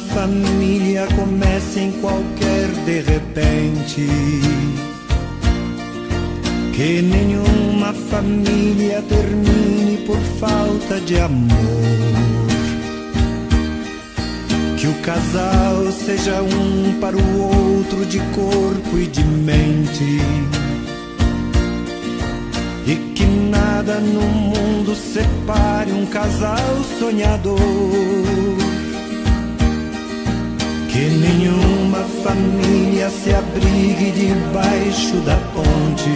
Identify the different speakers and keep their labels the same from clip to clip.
Speaker 1: família começa em qualquer de repente, que nenhuma família termine por falta de amor, que o casal seja um para o outro de corpo e de mente, e que nada no mundo separe um casal sonhador, que nenhuma família se abrigue debaixo da ponte,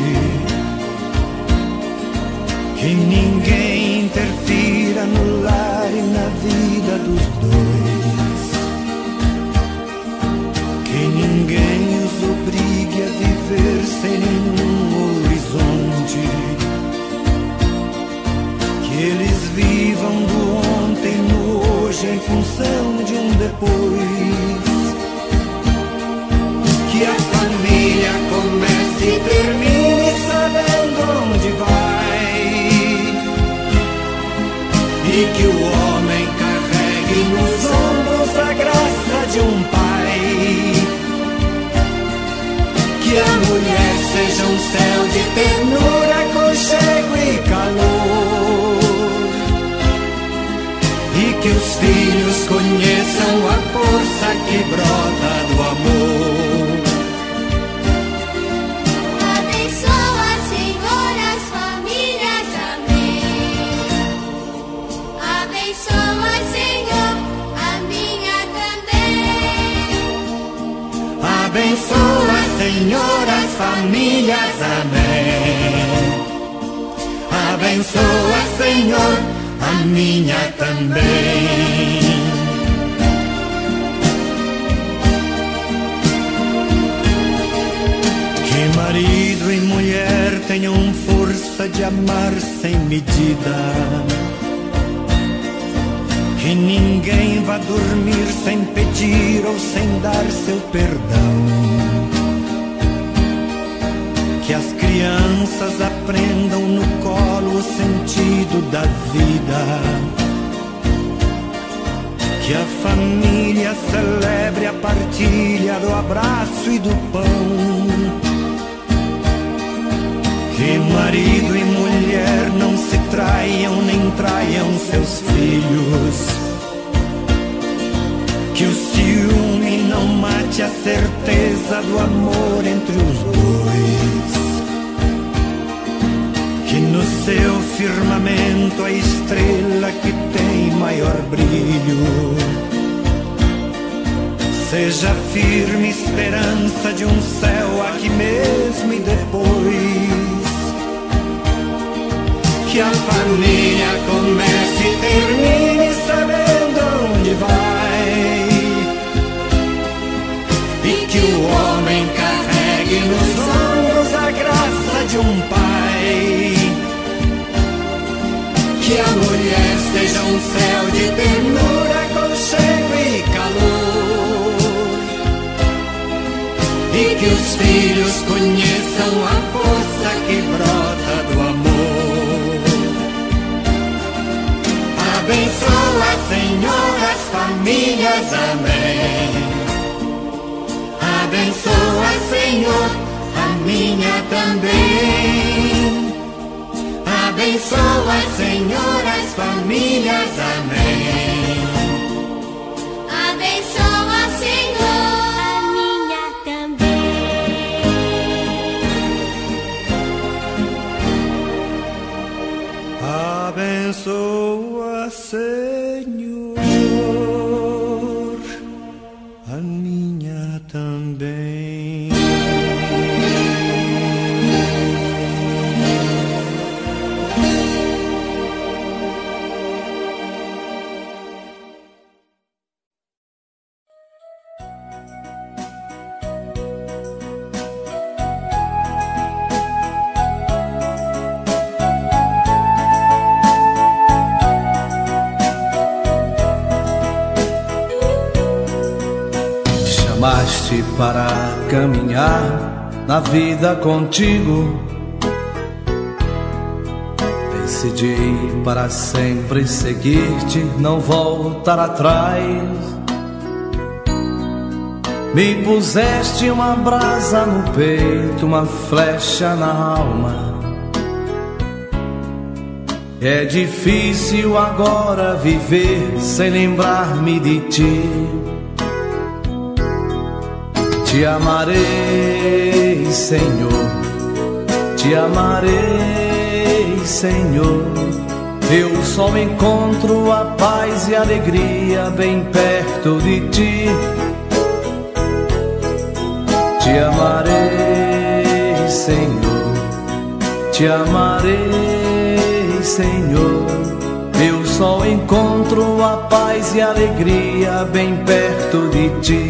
Speaker 1: que ninguém interfira no lar e na vida dos dois, que ninguém os obrigue a viver sem nenhum horizonte, que eles vivam do ontem no hoje em função de um depois, que a família comece e termine sabendo onde vai, e que o homem carregue nos ombros a graça de um pai, que a mulher seja um céu de ternura, aconchego e calor, e que os filhos conheçam a força que brota do amor.
Speaker 2: Abençoa, Senhor, as famílias, amém. Abençoa, Senhor, a minha também.
Speaker 1: Abençoa, Senhor, as famílias, amém. Abençoa, Senhor, a minha também. Que marido e mulher tenham força de amar sem medida, que ninguém vá dormir sem pedir ou sem dar seu perdão, que as crianças aprendam no colo o sentido da vida, que a família celebre a partilha do abraço e do pão, que marido e mulher não se traiam nem traiam seus filhos, que o ciúme não mate a certeza do amor entre os dois, que no seu firmamento a estrela que tem maior brilho seja firme esperança de um céu aqui mesmo e depois, que a família comece e termine sabendo onde vai, e que o homem carregue nos ombros a graça de um pai, que a mulher seja um céu de ternura, aconchego e calor, e que os filhos conheçam a força que brota do amor. Abençoa, Senhor, as famílias, amém. Abençoa, Senhor, a minha também. Abençoa, Senhor, as famílias, amém.
Speaker 2: Abençoa, Senhor, a minha também.
Speaker 1: Abençoa, Senhor, a minha também.
Speaker 3: Chamaste para caminhar na vida contigo. Decidi para sempre seguir-te, não voltar atrás. Me puseste uma brasa no peito, uma flecha na alma. É difícil agora viver sem lembrar-me de ti. Te amarei, Senhor, te amarei, Senhor. Eu só encontro a paz e a alegria bem perto de ti. Te amarei, Senhor, te amarei, Senhor. Eu só encontro a paz e a alegria bem perto de ti.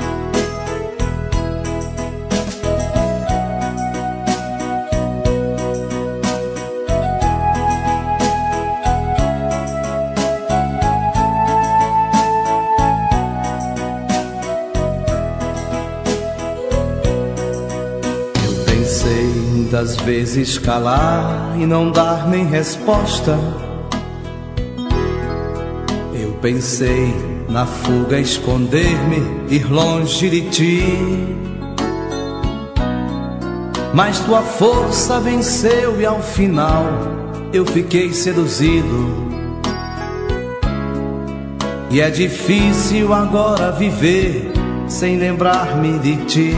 Speaker 3: Muitas vezes calar e não dar nem resposta. Eu pensei na fuga, esconder-me, ir longe de ti. Mas tua força venceu e ao final eu fiquei seduzido. E é difícil agora viver sem lembrar-me de ti.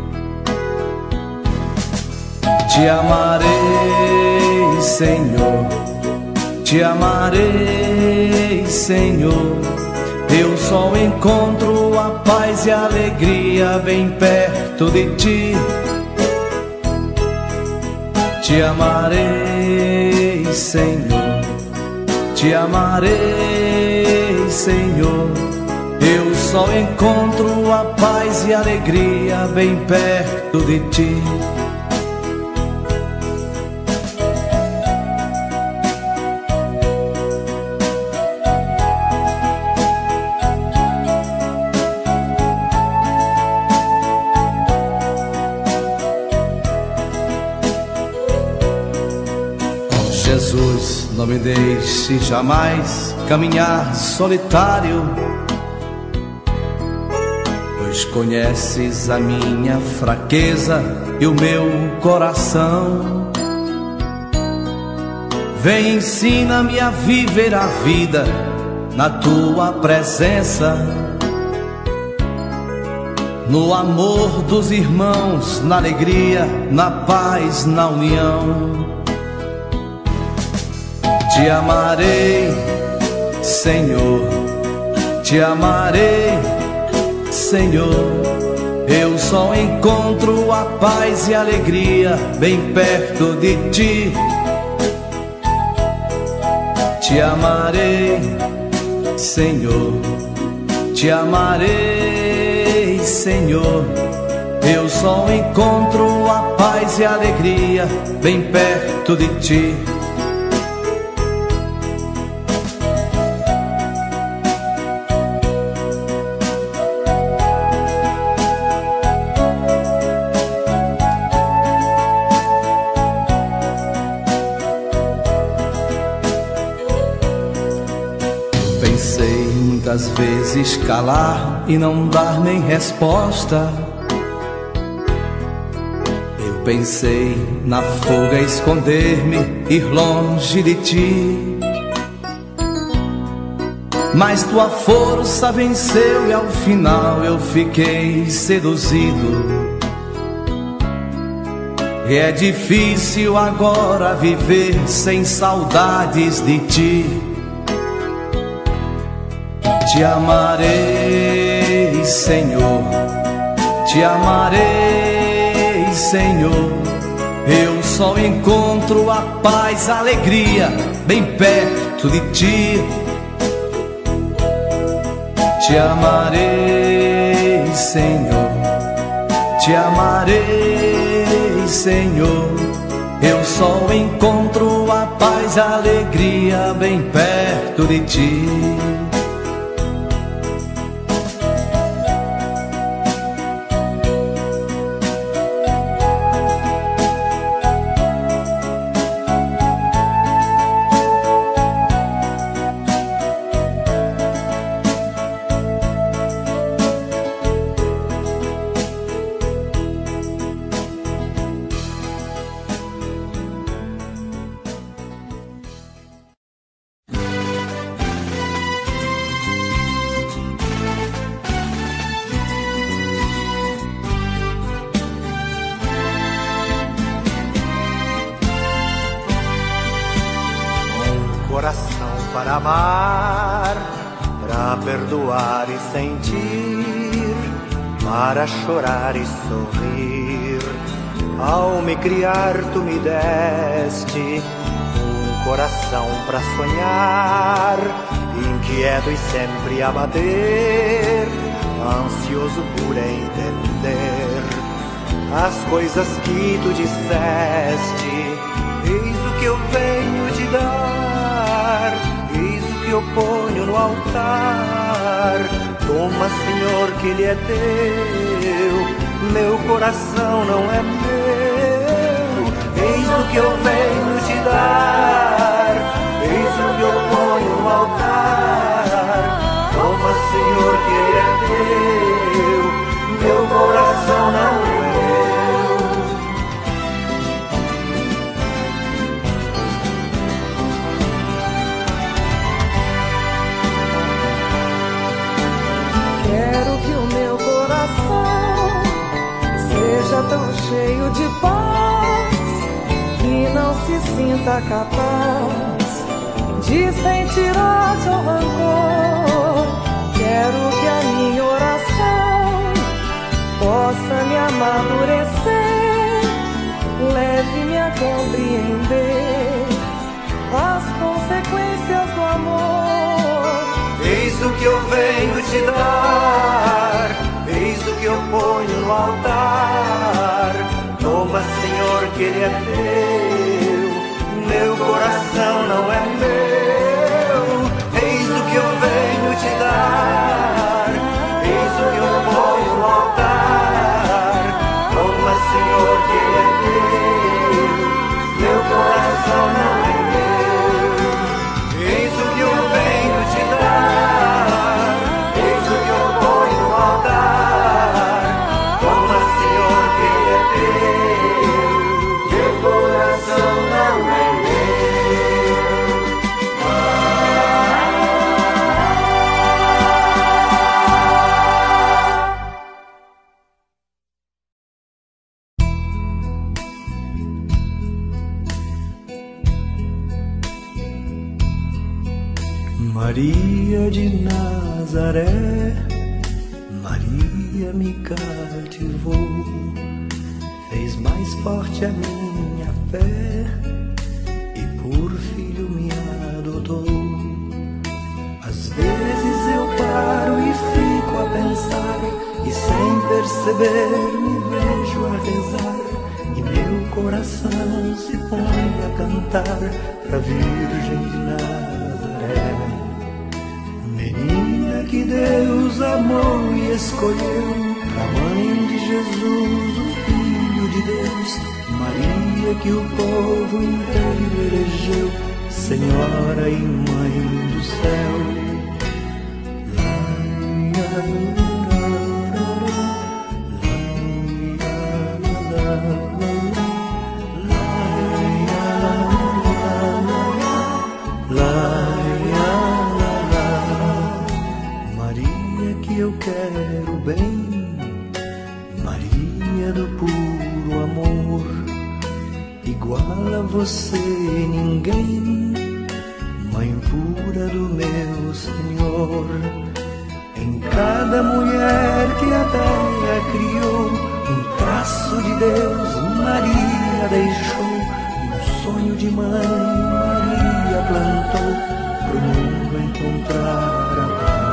Speaker 3: Te amarei, Senhor, te amarei, Senhor. Eu só encontro a paz e a alegria bem perto de ti. Te amarei, Senhor, te amarei, Senhor. Eu só encontro a paz e a alegria bem perto de ti. Jesus, não me deixe jamais caminhar solitário, pois conheces a minha fraqueza e o meu coração. Vem, ensina-me a viver a vida na tua presença, no amor dos irmãos, na alegria, na paz, na união. Te amarei, Senhor, te amarei, Senhor. Eu só encontro a paz e a alegria bem perto de ti. Te amarei, Senhor, te amarei, Senhor. Eu só encontro a paz e a alegria bem perto de ti. Pensei muitas vezes calar e não dar nem resposta. Eu pensei na fuga, esconder-me, ir longe de ti. Mas tua força venceu e ao final eu fiquei seduzido. E é difícil agora viver sem saudades de ti. Te amarei, Senhor, te amarei, Senhor. Eu só encontro a paz, a alegria bem perto de ti. Te amarei, Senhor, te amarei, Senhor. Eu só encontro a paz, a alegria bem perto de ti.
Speaker 4: para amar, para perdoar e sentir, para chorar e sorrir. Ao me criar tu me deste um coração para sonhar, inquieto e sempre a bater, ansioso por entender as coisas que tu disseste. Eis o que eu venho te dar, eis o que eu ponho no altar. Toma, Senhor, que ele é teu, meu coração não é meu. Eis o que eu venho te dar, eis o que eu ponho no altar. Toma, Senhor, que ele é teu, meu coração não é meu.
Speaker 5: Quero que o meu coração seja tão cheio de paz que não se sinta capaz de sentir ódio ou rancor. Quero que a minha oração possa me amadurecer, leve-me a compreender as consequências do amor.
Speaker 4: Eis o que eu venho te dar, eis o que eu ponho no altar. Toma, Senhor, que ele é teu, meu coração não é meu. Eis o que eu venho te dar, eis o que eu ponho no altar. Toma, Senhor, que ele é teu, meu coração não é meu. Eis o que eu venho te dar, eis o que eu ponho no altar. Toma, Senhor, que ele é teu, meu coração não é meu.
Speaker 3: Maria de Nazaré, Maria me cativou, fez mais forte a minha fé e por filho me adotou. Às vezes eu paro e fico a pensar, e sem perceber me vejo a rezar, e meu coração se põe a cantar pra Virgem de Nazaré. Menina que Deus amou e escolheu, a mãe de Jesus, o Filho de Deus. Maria que o povo inteiro elegeu, Senhora e Mãe do céu. Eu quero bem, Maria do puro amor, igual a você ninguém, Mãe pura do meu Senhor. Em cada mulher que a terra criou, um traço de Deus Maria deixou, um sonho de mãe Maria plantou, pro mundo encontrar a paz.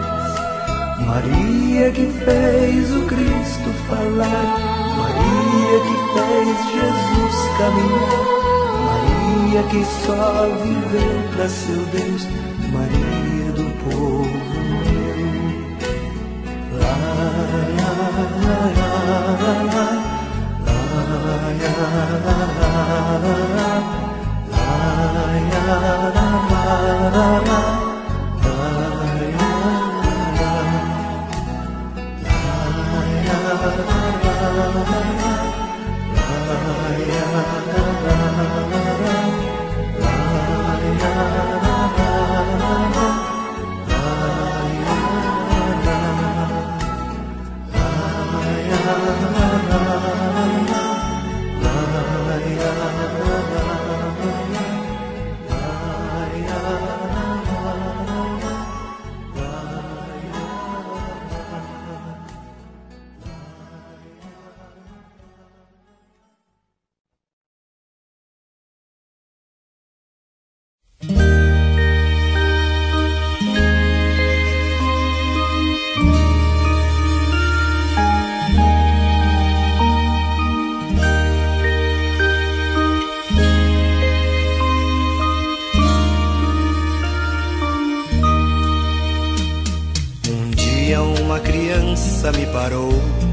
Speaker 3: Maria que fez o Cristo falar, Maria que fez Jesus caminhar, Maria que só viveu pra seu Deus, Maria do povo meu. Lá, lá, lá, lá, lá, la
Speaker 4: moça me parou,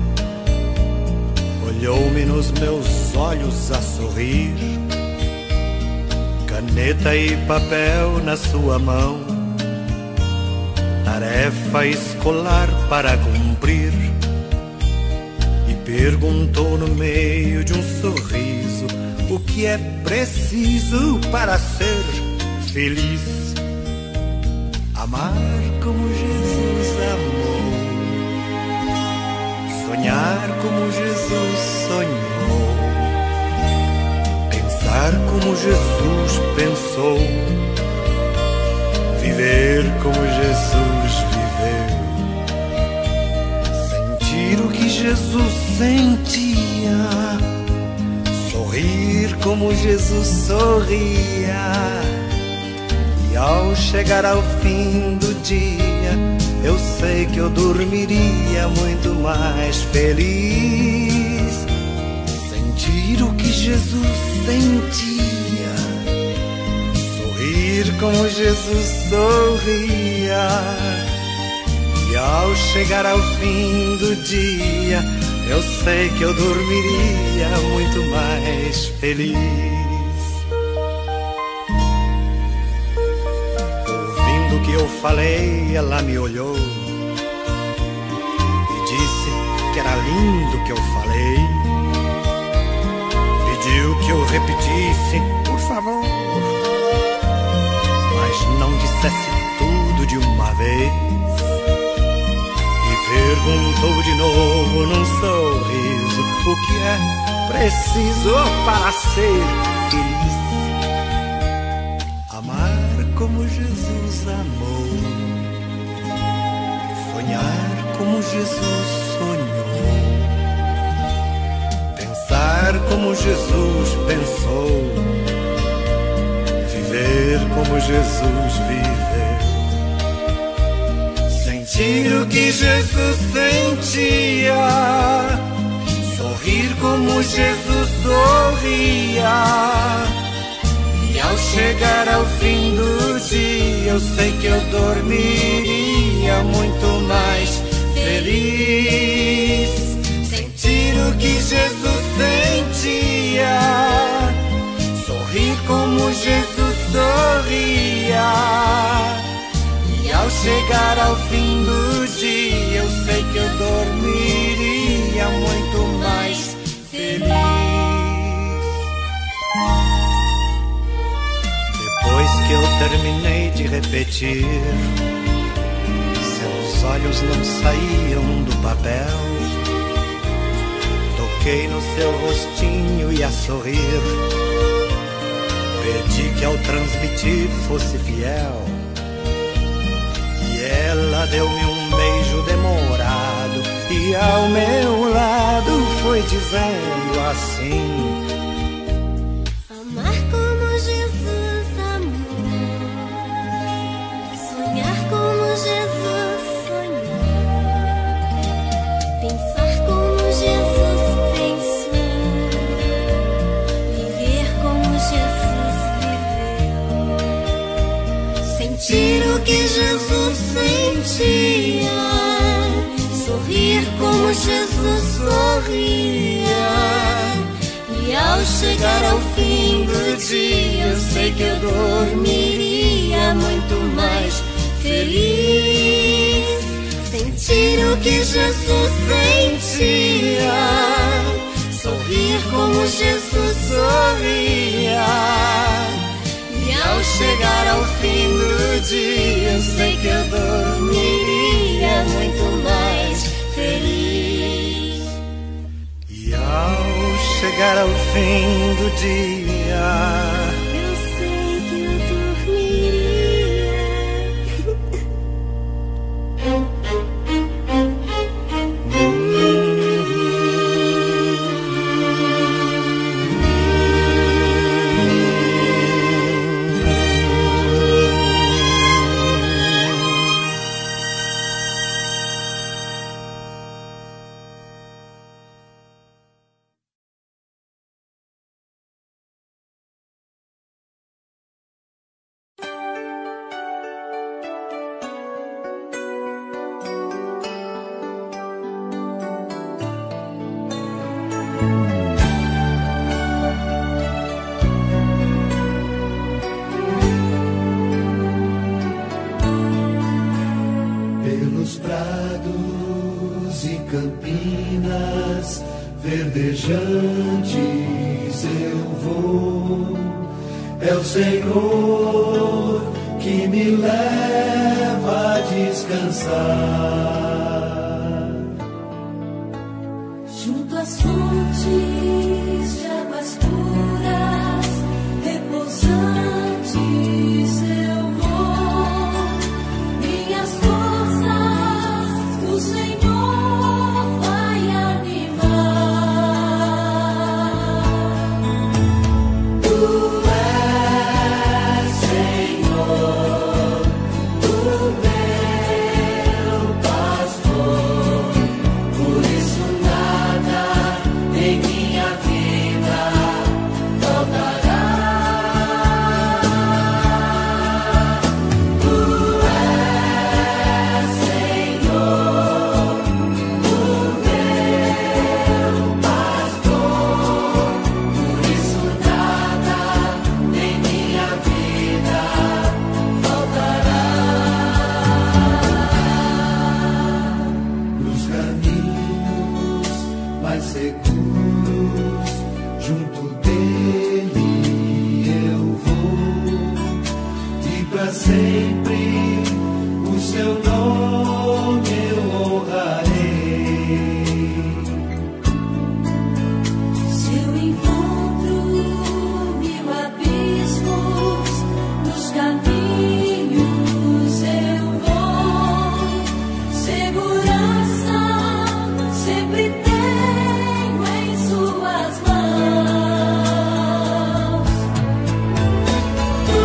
Speaker 4: olhou-me nos meus olhos a sorrir, caneta e papel na sua mão, tarefa escolar para cumprir, e perguntou no meio de um sorriso o que é preciso para ser feliz. Amar como Jesus amou, sonhar como Jesus sonhou, pensar como Jesus pensou, viver como Jesus viveu, sentir o que Jesus sentia, sorrir como Jesus sorria. E ao chegar ao fim do dia, eu sei que eu dormiria muito mais feliz. Sentir o que Jesus sentia, sorrir como Jesus sorria. E ao chegar ao fim do dia, eu sei que eu dormiria muito mais feliz. Ouvindo o que eu falei, ela me olhou e disse que era lindo o que eu falei. Pediu que eu repetisse, por favor, mas não dissesse tudo de uma vez. Perguntou de novo num sorriso o que é preciso para ser feliz. Amar como Jesus amou, sonhar como Jesus sonhou, pensar como Jesus pensou, viver como Jesus viveu. Sentir o que Jesus sentia, sorrir como Jesus sorria. E ao chegar ao fim do dia, eu sei que eu dormiria muito mais feliz. Sentir o que Jesus sentia, sorrir como Jesus sorria. Ao chegar ao fim do dia, eu sei que eu dormiria muito mais feliz. Depois que eu terminei de repetir, seus olhos não saíam do papel. Toquei no seu rostinho e a sorrir, pedi que ao transmitir fosse fiel. Ela deu-me um beijo demorado e ao meu lado foi dizendo assim:
Speaker 2: Amar como Jesus amou, sonhar como Jesus sonhou, pensar como Jesus pensou, viver como Jesus viveu, sentir o que Jesus sentia, sorrir como Jesus sorria. E ao chegar ao fim do dia, eu sei que eu dormiria muito mais feliz. Sentir o que Jesus sentia, sorrir como Jesus sorria. E ao chegar ao fim do dia, eu sei que eu dormiria muito mais feliz.
Speaker 4: E ao chegar ao fim do dia,
Speaker 3: Campinas verdejantes eu vou. É o Senhor que me leva a descansar.
Speaker 2: Junto às fontes de águas puras, repousantes eu vou. Minhas forças do Senhor vai animar. Tu és, Senhor, o meu pastor, por isso nada em minha vida faltará. Tu és, Senhor, o meu pastor, por isso nada em minha vida faltará.
Speaker 3: Nos caminhos mais seguros, junto dele eu vou, e para sempre o seu nome eu honrarei.
Speaker 2: Se eu encontro mil abismos nos caminhos eu vou, segurança sempre tenho em suas mãos. Tu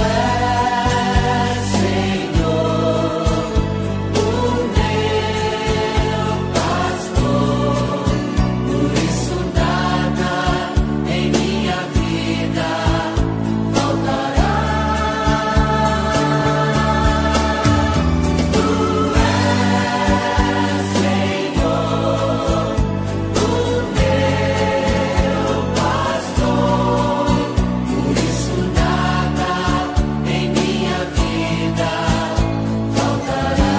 Speaker 2: és, Senhor, o meu pastor, por isso nada em minha vida faltará. Tu és, Senhor, o meu pastor, por isso nada em minha vida faltará.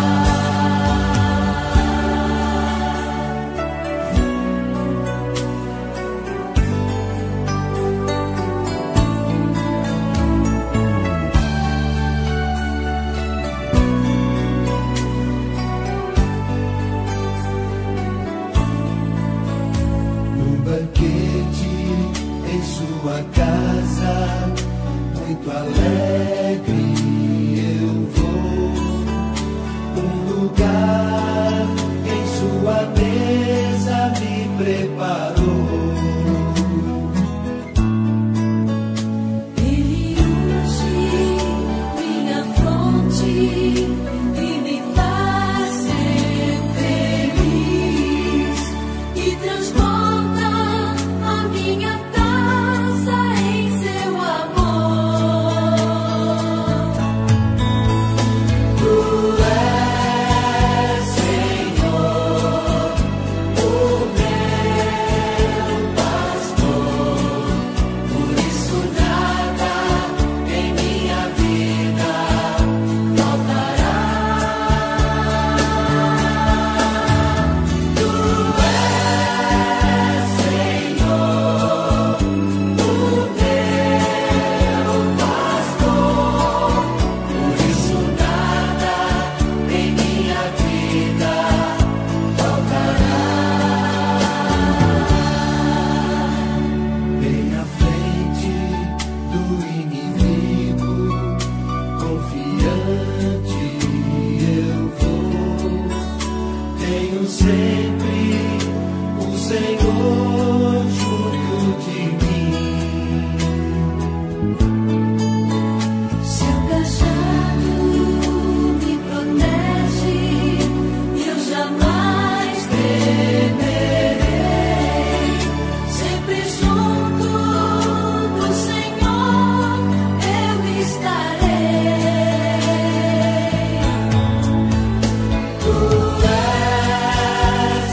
Speaker 3: Num banquete em sua casa, muito alegre eu vou. Um lugar em sua mesa me preparou.
Speaker 2: Ele unge minha fronte e me faz ser feliz, e transforma a minha taça em seu amor. Tu és, Senhor, o meu pastor, por isso nada em minha vida faltará. Tu és, Senhor, o meu pastor, por isso nada em minha vida faltará.
Speaker 3: Bem à frente do inimigo, confiante eu vou. Tenho sempre o Senhor junto de mim.
Speaker 2: Seu cajado me protege, eu jamais temerei. Sempre junto do Senhor eu estarei. Tu és,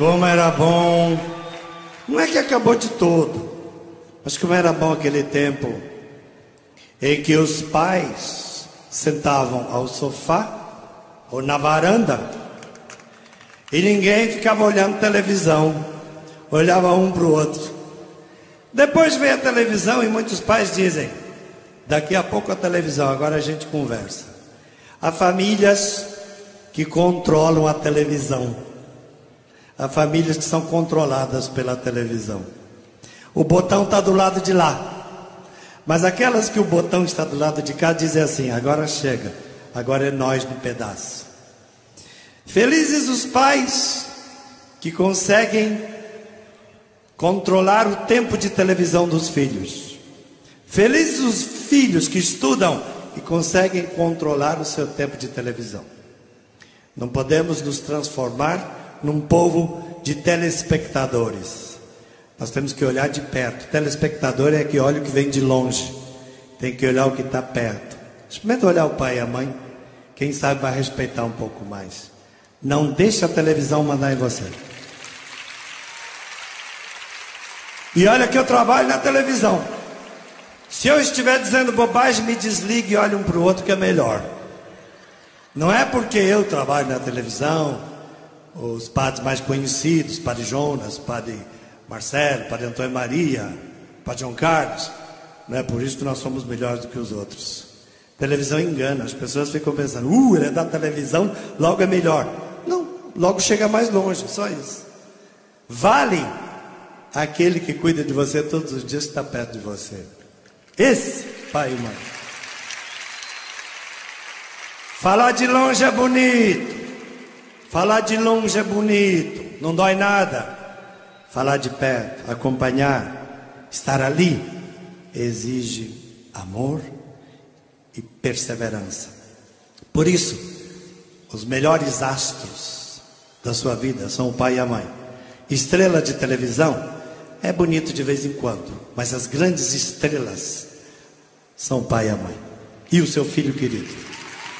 Speaker 3: Como era bom, não é que acabou de todo, mas como era bom aquele tempo em que os pais sentavam ao sofá ou na varanda e ninguém ficava olhando televisão, olhava um para o outro. Depois veio a televisão e muitos pais dizem: daqui a pouco a televisão, agora a gente conversa. Há famílias que controlam a televisão. Há famílias que são controladas pela televisão. O botão está do lado de lá. Mas aquelas que o botão está do lado de cá dizem assim: agora chega, agora é nós no pedaço. Felizes os pais que conseguem controlar o tempo de televisão dos filhos. Felizes os filhos que estudam e conseguem controlar o seu tempo de televisão. Não podemos nos transformar num povo de telespectadores. Nós temos que olhar de perto. Telespectador é que olha o que vem de longe. Tem que olhar o que está perto. Experimenta olhar o pai e a mãe. Quem sabe vai respeitar um pouco mais. Não deixa a televisão mandar em você. E olha que eu trabalho na televisão. Se eu estiver dizendo bobagem, me desligue e olhe um para o outro que é melhor. Não é porque eu trabalho na televisão, os padres mais conhecidos, Padre Jonas, Padre Marcelo, Padre Antônio Maria, Padre João Carlos, não é por isso que nós somos melhores do que os outros. Televisão engana, as pessoas ficam pensando: ele é da televisão, logo é melhor. Não, logo chega mais longe, só isso. Vale aquele que cuida de você todos os dias, que está perto de você. Esse, pai e mãe. Falar de longe é bonito. Falar de longe é bonito, não dói nada. Falar de perto, acompanhar, estar ali, exige amor e perseverança. Por isso, os melhores astros da sua vida são o pai e a mãe. Estrela de televisão é bonito de vez em quando, mas as grandes estrelas são o pai e a mãe e o seu filho querido.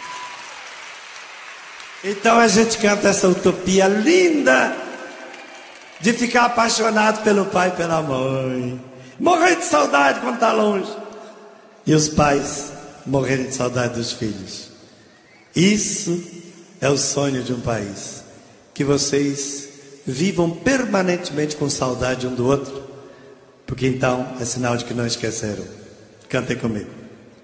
Speaker 3: Então a gente canta essa utopia linda de ficar apaixonado pelo pai e pela mãe, morrer de saudade quando está longe, e os pais morrerem de saudade dos filhos. Isso é o sonho de um país, que vocês vivam permanentemente com saudade um do outro, porque então é sinal de que não esqueceram. Cantem comigo.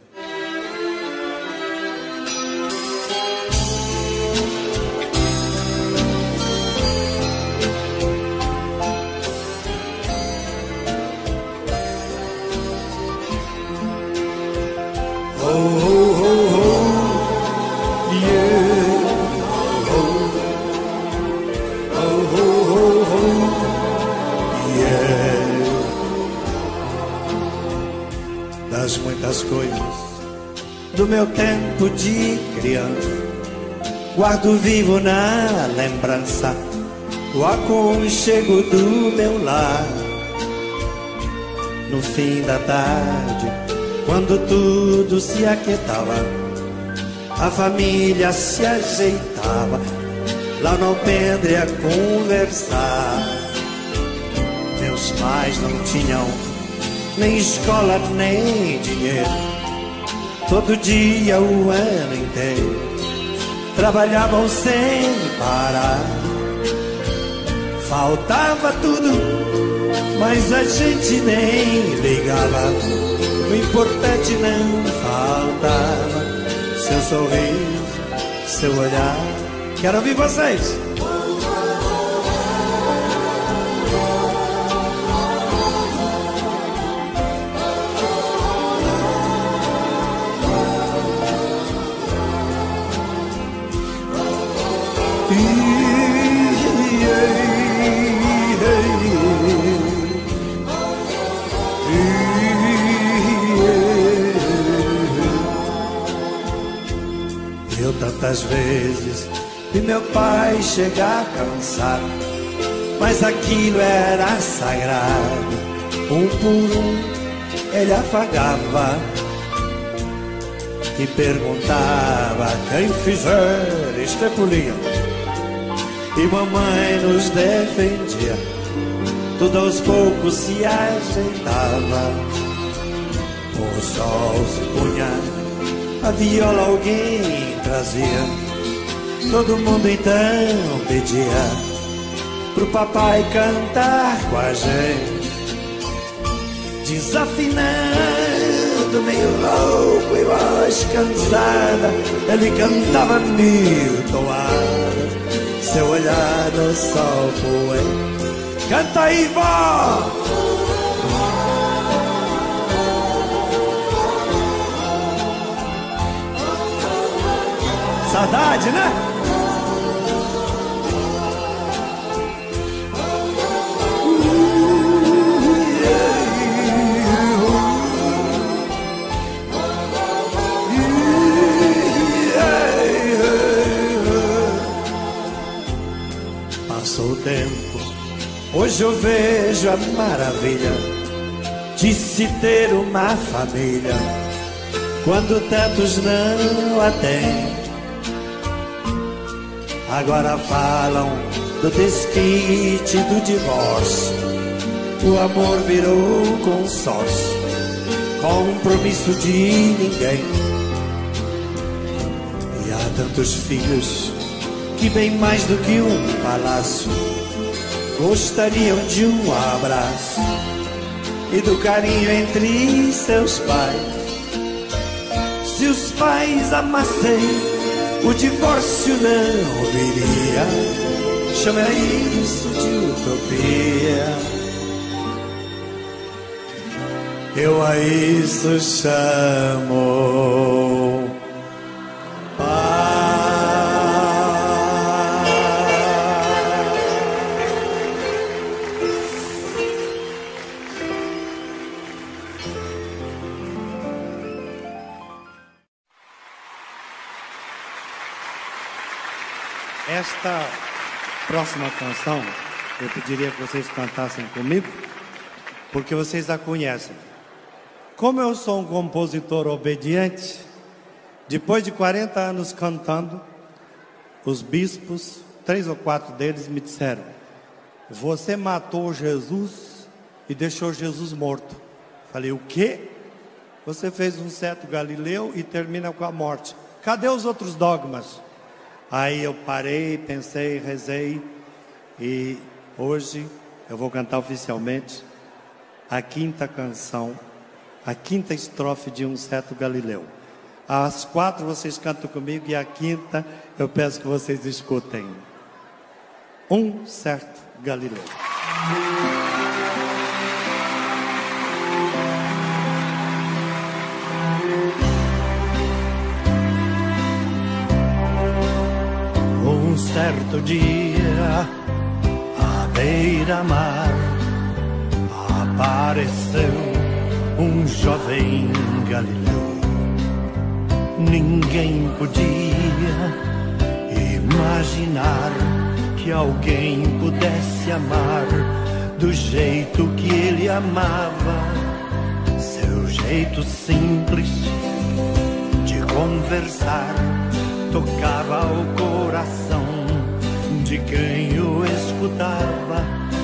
Speaker 3: Das muitas coisas do meu tempo de criança, guardo vivo na lembrança o aconchego do meu lar. No fim da tarde, quando tudo se aquietava, a família se ajeitava lá no alpendre a conversar. Meus pais não tinham nem escola, nem dinheiro. Todo dia, o ano inteiro, trabalhavam sem parar. Faltava tudo, mas a gente nem ligava. O importante não faltava: seu sorriso, seu olhar. Quero ouvir vocês. Eu tantas vezes vi meu pai chegar cansado, mas aquilo era sagrado. Um por um ele afagava e perguntava: quem fizer estrepulinha, e mamãe nos defendia. Tudo aos poucos se ajeitava. O sol se punha, a viola alguém trazia. Todo mundo então pedia pro papai cantar com a gente. Desafinando, meio louco e voz cansada, ele cantava mil toadas, seu olhar no sol poente. Canta aí, vó! Saudade, né? Passou o tempo, hoje eu vejo a maravilha de se ter uma família quando tantos não a têm. Agora falam do desquite, do divórcio. O amor virou consórcio, compromisso de ninguém. E há tantos filhos que bem mais do que um palácio gostariam de um abraço e do carinho entre seus pais. Se os pais amassem, o divórcio não viria. Chama isso de utopia. Eu a isso chamo paz. Esta próxima canção, eu pediria que vocês cantassem comigo, porque vocês a conhecem. Como eu sou um compositor obediente, depois de 40 anos cantando, os bispos, 3 ou 4 deles me disseram: você matou Jesus e deixou Jesus morto. Falei: o quê? Você fez um certo Galileu e termina com a morte. Cadê os outros dogmas? Aí eu parei, pensei, rezei, e hoje eu vou cantar oficialmente a 5ª canção, a 5ª estrofe de Um Certo Galileu. As 4 vocês cantam comigo e a 5ª eu peço que vocês escutem. Um Certo Galileu. Um certo dia, à beira-mar, apareceu um jovem Galileu. Ninguém podia imaginar que alguém pudesse amar do jeito que ele amava. Seu jeito simples de conversar tocava o coração de quem o escutava.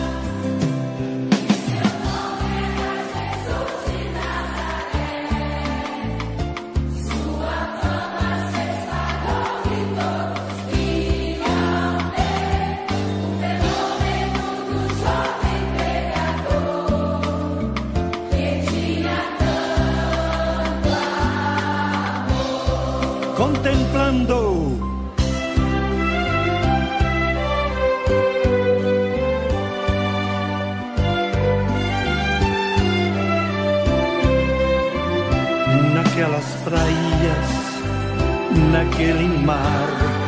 Speaker 2: Sua fama se espalhou e todos vinham ver o fenômeno do jovem pregador que tinha tanto amor.
Speaker 3: Contemplando naquelas praias, naquele mar,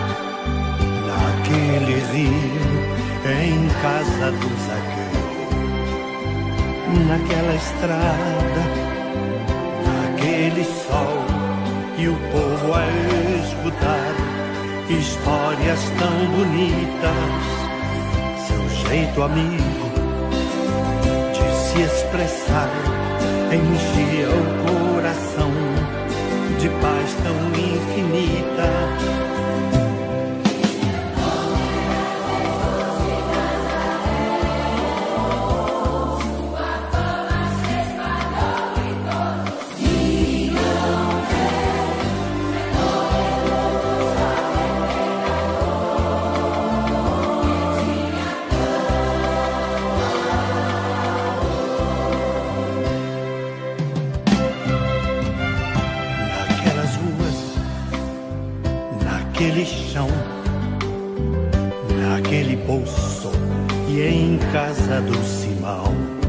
Speaker 3: naquele rio, em casa do Zaqueu, naquela estrada, naquele sol, e o povo a escutar histórias tão bonitas. Seu jeito amigo de se expressar enchia o coração de paz tão infinita. naquele chão, naquele poço e em casa do Simão,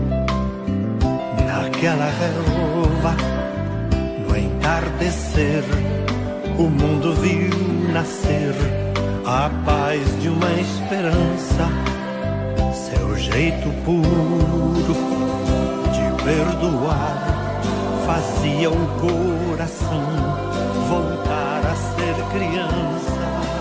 Speaker 3: naquela relva, no entardecer, o mundo viu nascer a paz de uma esperança, seu jeito puro de perdoar fazia o coração voltar a ser criança.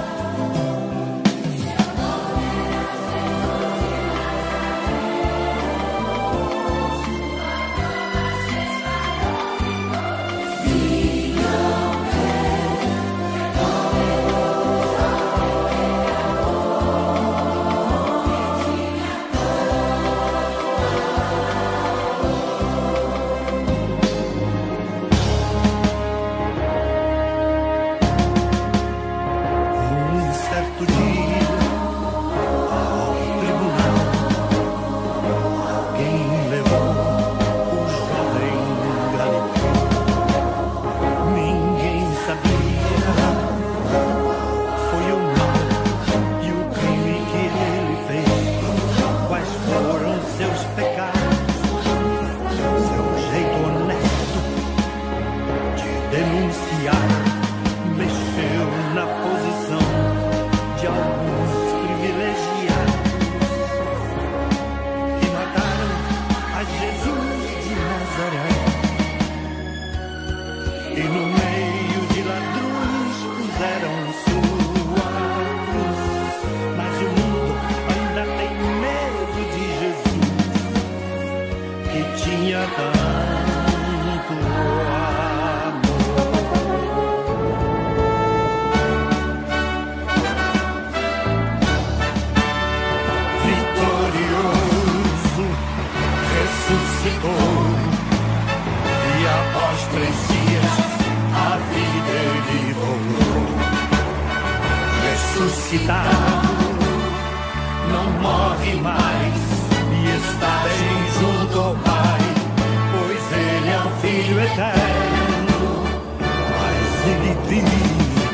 Speaker 1: Não morre mais e está bem junto ao Pai, pois Ele é o Filho eterno. Mas Ele vive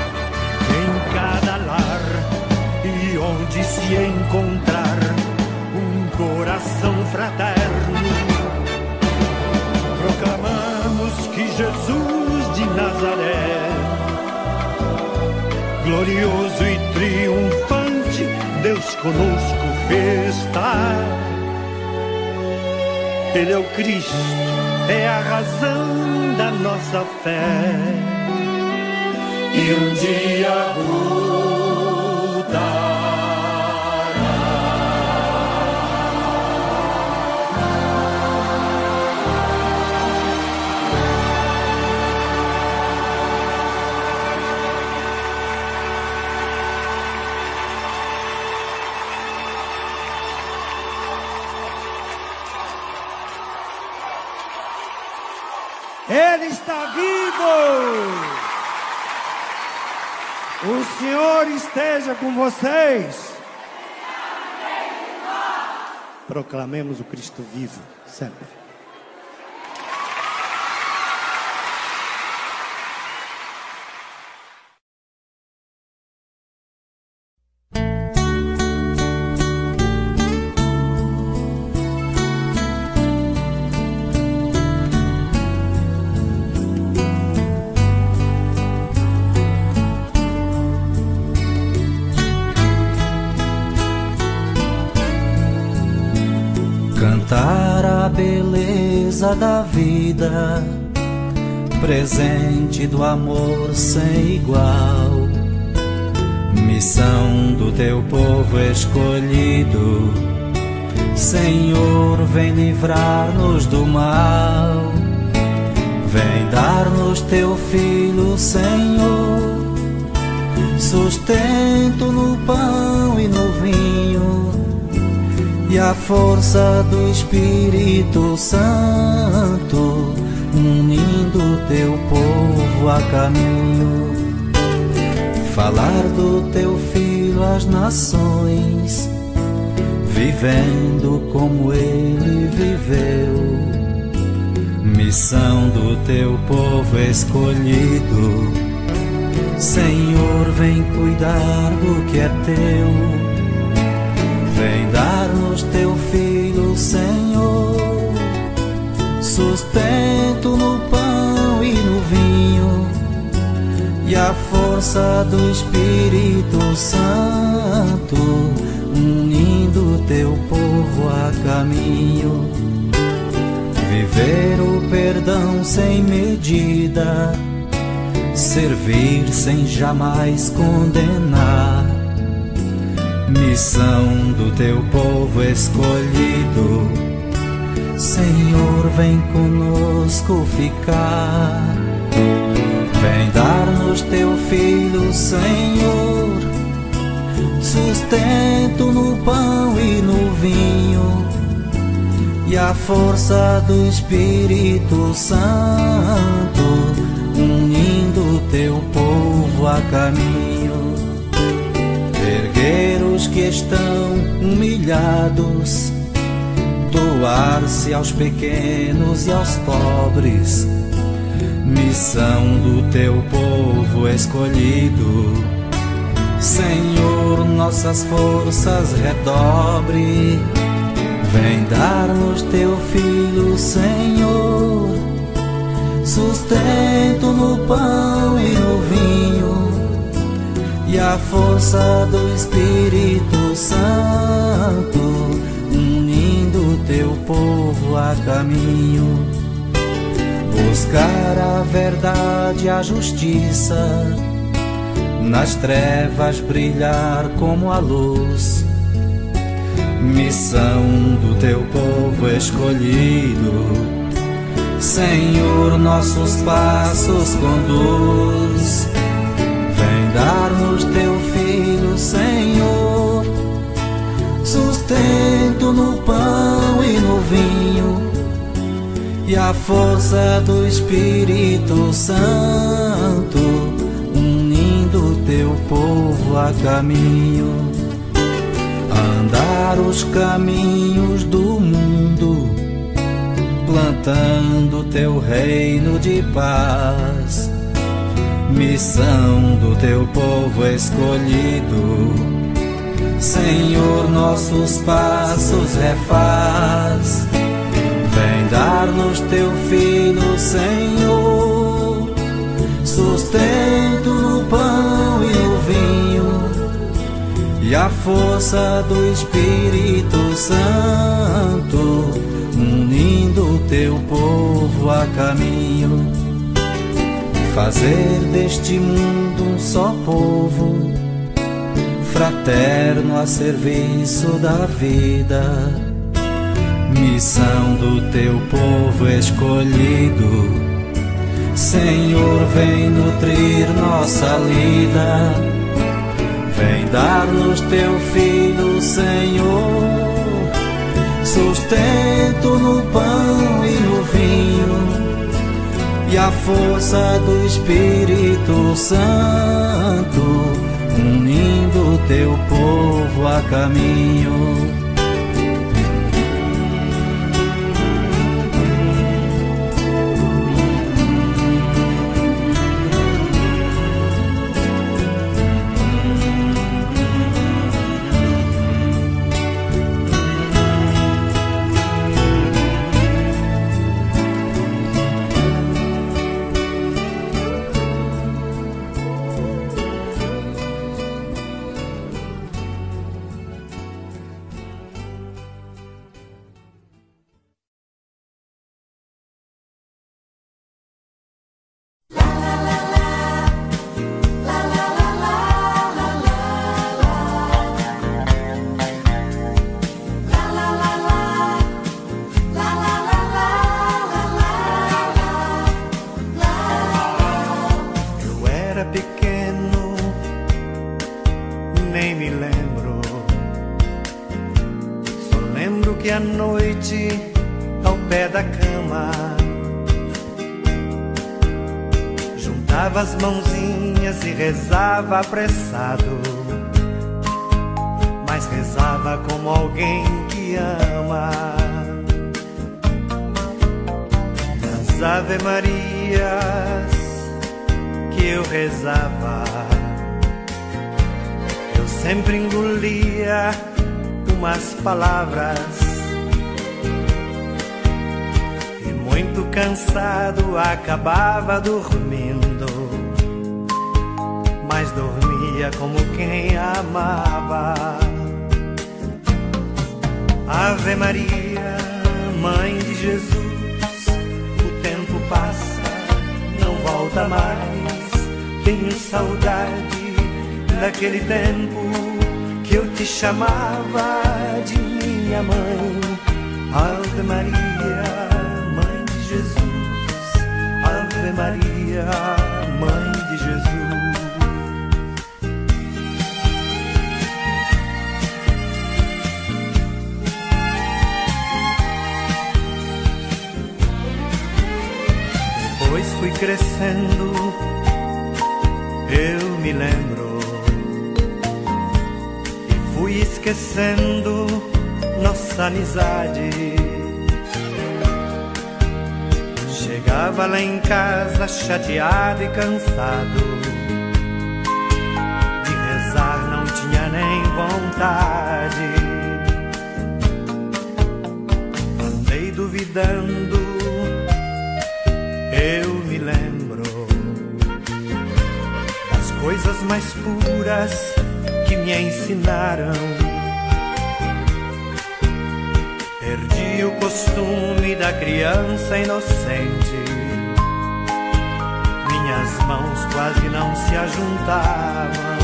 Speaker 1: em cada lar e onde se encontrar um coração fraterno. Proclamamos que Jesus de Nazaré, glorioso e triunfante, Deus conosco está. Ele é o Cristo, é a razão da nossa fé, e um dia voltará.
Speaker 6: Ele está vivo! O Senhor esteja com vocês! Proclamemos o Cristo vivo, sempre.
Speaker 7: Cantar a beleza da vida, presente do amor sem igual, missão do teu povo escolhido. Senhor, vem livrar-nos do mal, vem dar-nos teu Filho, Senhor, sustento no pão e no vinho, e a força do Espírito Santo, unindo teu povo a caminho. Falar do teu Filho às nações, vivendo como ele viveu. Missão do teu povo escolhido, Senhor, vem cuidar do que é teu. Vem dar-nos teu Filho, Senhor, sustento no pão e no vinho, e a força do Espírito Santo, unindo teu povo a caminho. Viver o perdão sem medida, servir sem jamais condenar. Missão do teu povo escolhido, Senhor, vem conosco ficar. Vem dar-nos teu Filho, Senhor, sustento no pão e no vinho, e a força do Espírito Santo, unindo teu povo a caminho. Erguer os que estão humilhados, doar-se aos pequenos e aos pobres. Missão do teu povo escolhido, Senhor, nossas forças redobre. Vem dar-nos teu Filho, Senhor, sustento no pão e no vinho, e a força do Espírito Santo, unindo teu povo a caminho. Buscar a verdade e a justiça, nas trevas brilhar como a luz. Missão do teu povo escolhido, Senhor, nossos passos conduz. Vem dar-nos teu Filho, Senhor, sustento no pão e no vinho, e a força do Espírito Santo, unindo teu povo a caminho. Andar os caminhos do mundo, plantando teu reino de paz. Missão do teu povo escolhido, Senhor, nossos passos refaz. Vem dar-nos teu Filho, Senhor, sustento no pão e no vinho, e a força do Espírito Santo, unindo teu povo a caminho. Fazer deste mundo um só povo, fraterno a serviço da vida. Missão do teu povo escolhido, Senhor, vem nutrir nossa lida. Vem dar-nos teu Filho, Senhor, sustento no pão e no vinho, e a força do Espírito Santo, unindo teu povo a caminho.
Speaker 4: Que à noite, ao pé da cama, juntava as mãozinhas e rezava apressado, mas rezava como alguém que ama. Nas Ave Marias que eu rezava, eu sempre engolia umas palavras e muito cansado acabava dormindo, mas dormia como quem amava. Ave Maria, Mãe de Jesus, o tempo passa, não volta mais. Tenho saudade daquele tempo que eu te chamava de minha mãe. Ave Maria, Mãe de Jesus, Ave Maria, Mãe de Jesus. Depois fui crescendo, eu me lembro, e fui esquecendo nossa amizade. Chegava lá em casa chateado e cansado, de rezar não tinha nem vontade. Andei duvidando, eu me lembro das coisas mais puras que me ensinaram. Perdi o costume da criança inocente, minhas mãos quase não se ajuntavam.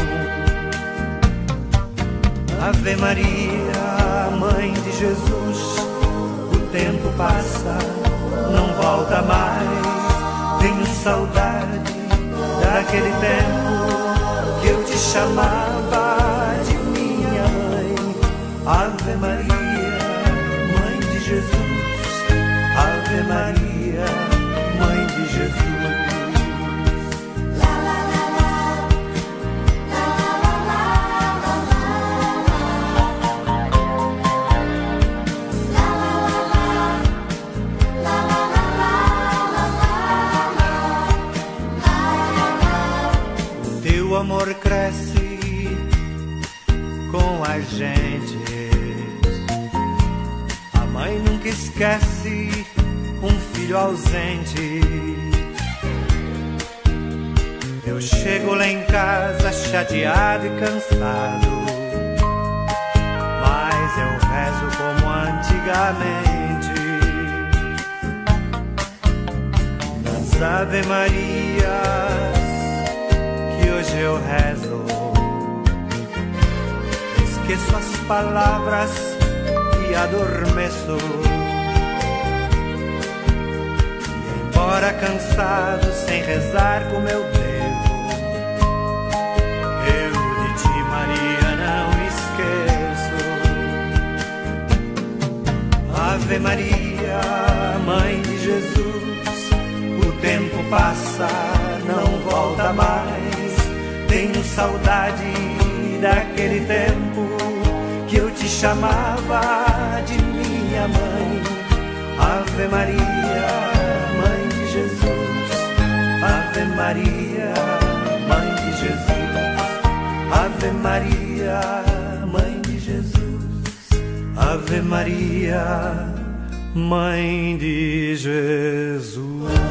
Speaker 4: Ave Maria, Mãe de Jesus, o tempo passa, não volta mais. Tenho saudade daquele tempo que eu te chamava de minha mãe. Ave Maria, Mãe de Jesus, Ave Maria, Mãe de Jesus. O amor cresce com a gente, a mãe nunca esquece um filho ausente. Eu chego lá em casa chateado e cansado, mas eu rezo como antigamente. Das Ave Marias que hoje eu rezo, esqueço as palavras e adormeço. E embora cansado, sem rezar como eu devo, eu de ti, Maria, não esqueço. Ave Maria, Mãe de Jesus, o tempo passa, não volta mais. Tenho saudade daquele tempo que eu te chamava de minha mãe. Ave Maria, Mãe de Jesus, Ave Maria, Mãe de Jesus, Ave Maria, Mãe de Jesus, Ave Maria, Mãe de Jesus.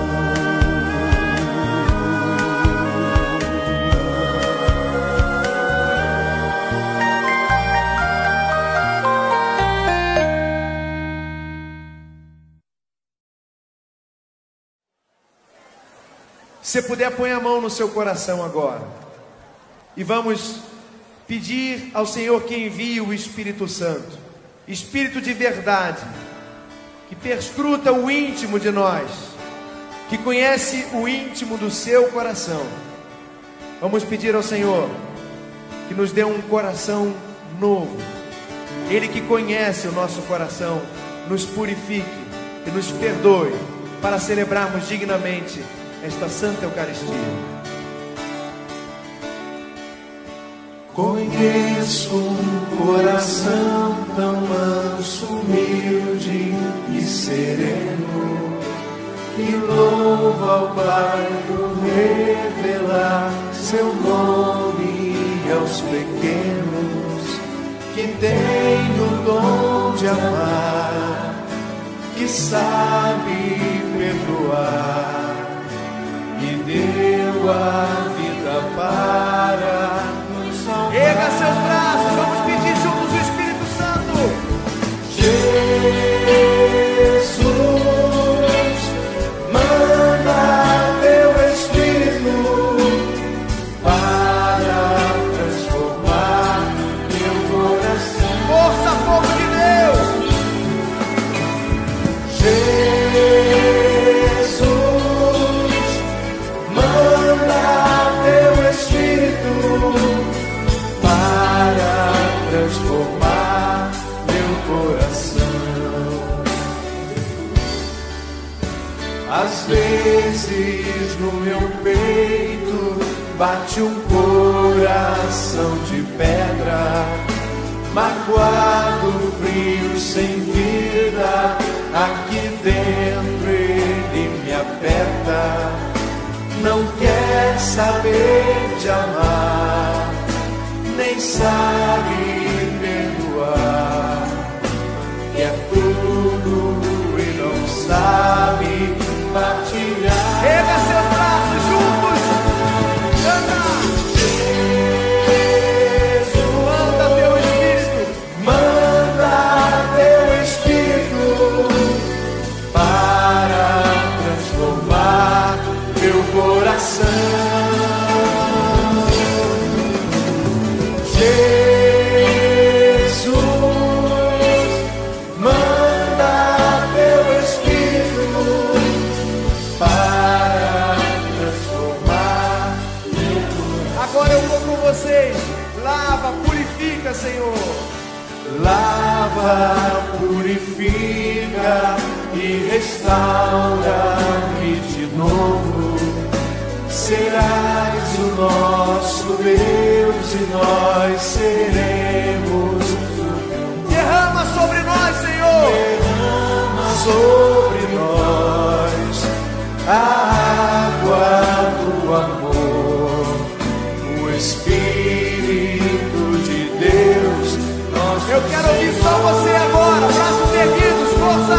Speaker 8: Se puder, põe a mão no seu coração agora. E vamos pedir ao Senhor que envie o Espírito Santo, Espírito de verdade, que perscruta o íntimo de nós, que conhece o íntimo do seu coração. Vamos pedir ao Senhor que nos dê um coração novo. Ele que conhece o nosso coração, nos purifique e nos perdoe, para celebrarmos dignamente esta Santa Eucaristia.
Speaker 3: Conheço um coração tão manso, humilde e sereno,
Speaker 8: e louva ao Pai por revelar seu nome aos pequenos, que tem o dom de amar, que sabe perdoar e deu a vida para nos salvar. Erga seus braços, vamos pedir juntos o Espírito Santo. Jesus, manda teu Espírito para transformar meu coração. Força, povo de Deus. Jesus, manda teu Espírito para transformar meu coração. Às vezes no meu peito bate um coração de pedra, magoado, frio, sem vida. Aqui dentro ele me aperta, não quer saber de amar, nem sabe perdoar. Quer tudo e não sabe partilhar. Erga seus braços juntos, canta. Jesus, manda teu Espírito, manda teu Espírito para transformar meu coração. Jesus, manda teu Espírito para transformar meu coração. Agora eu vou com vocês. Lava, purifica, Senhor. Lava, purifica e restaura-me de novo. Serás o nosso Deus e nós seremos o teu. Derrama sobre nós, Senhor. Derrama sobre nós a água do amor, o Espírito de Deus. Eu quero ouvir só você agora, braços erguidos, força!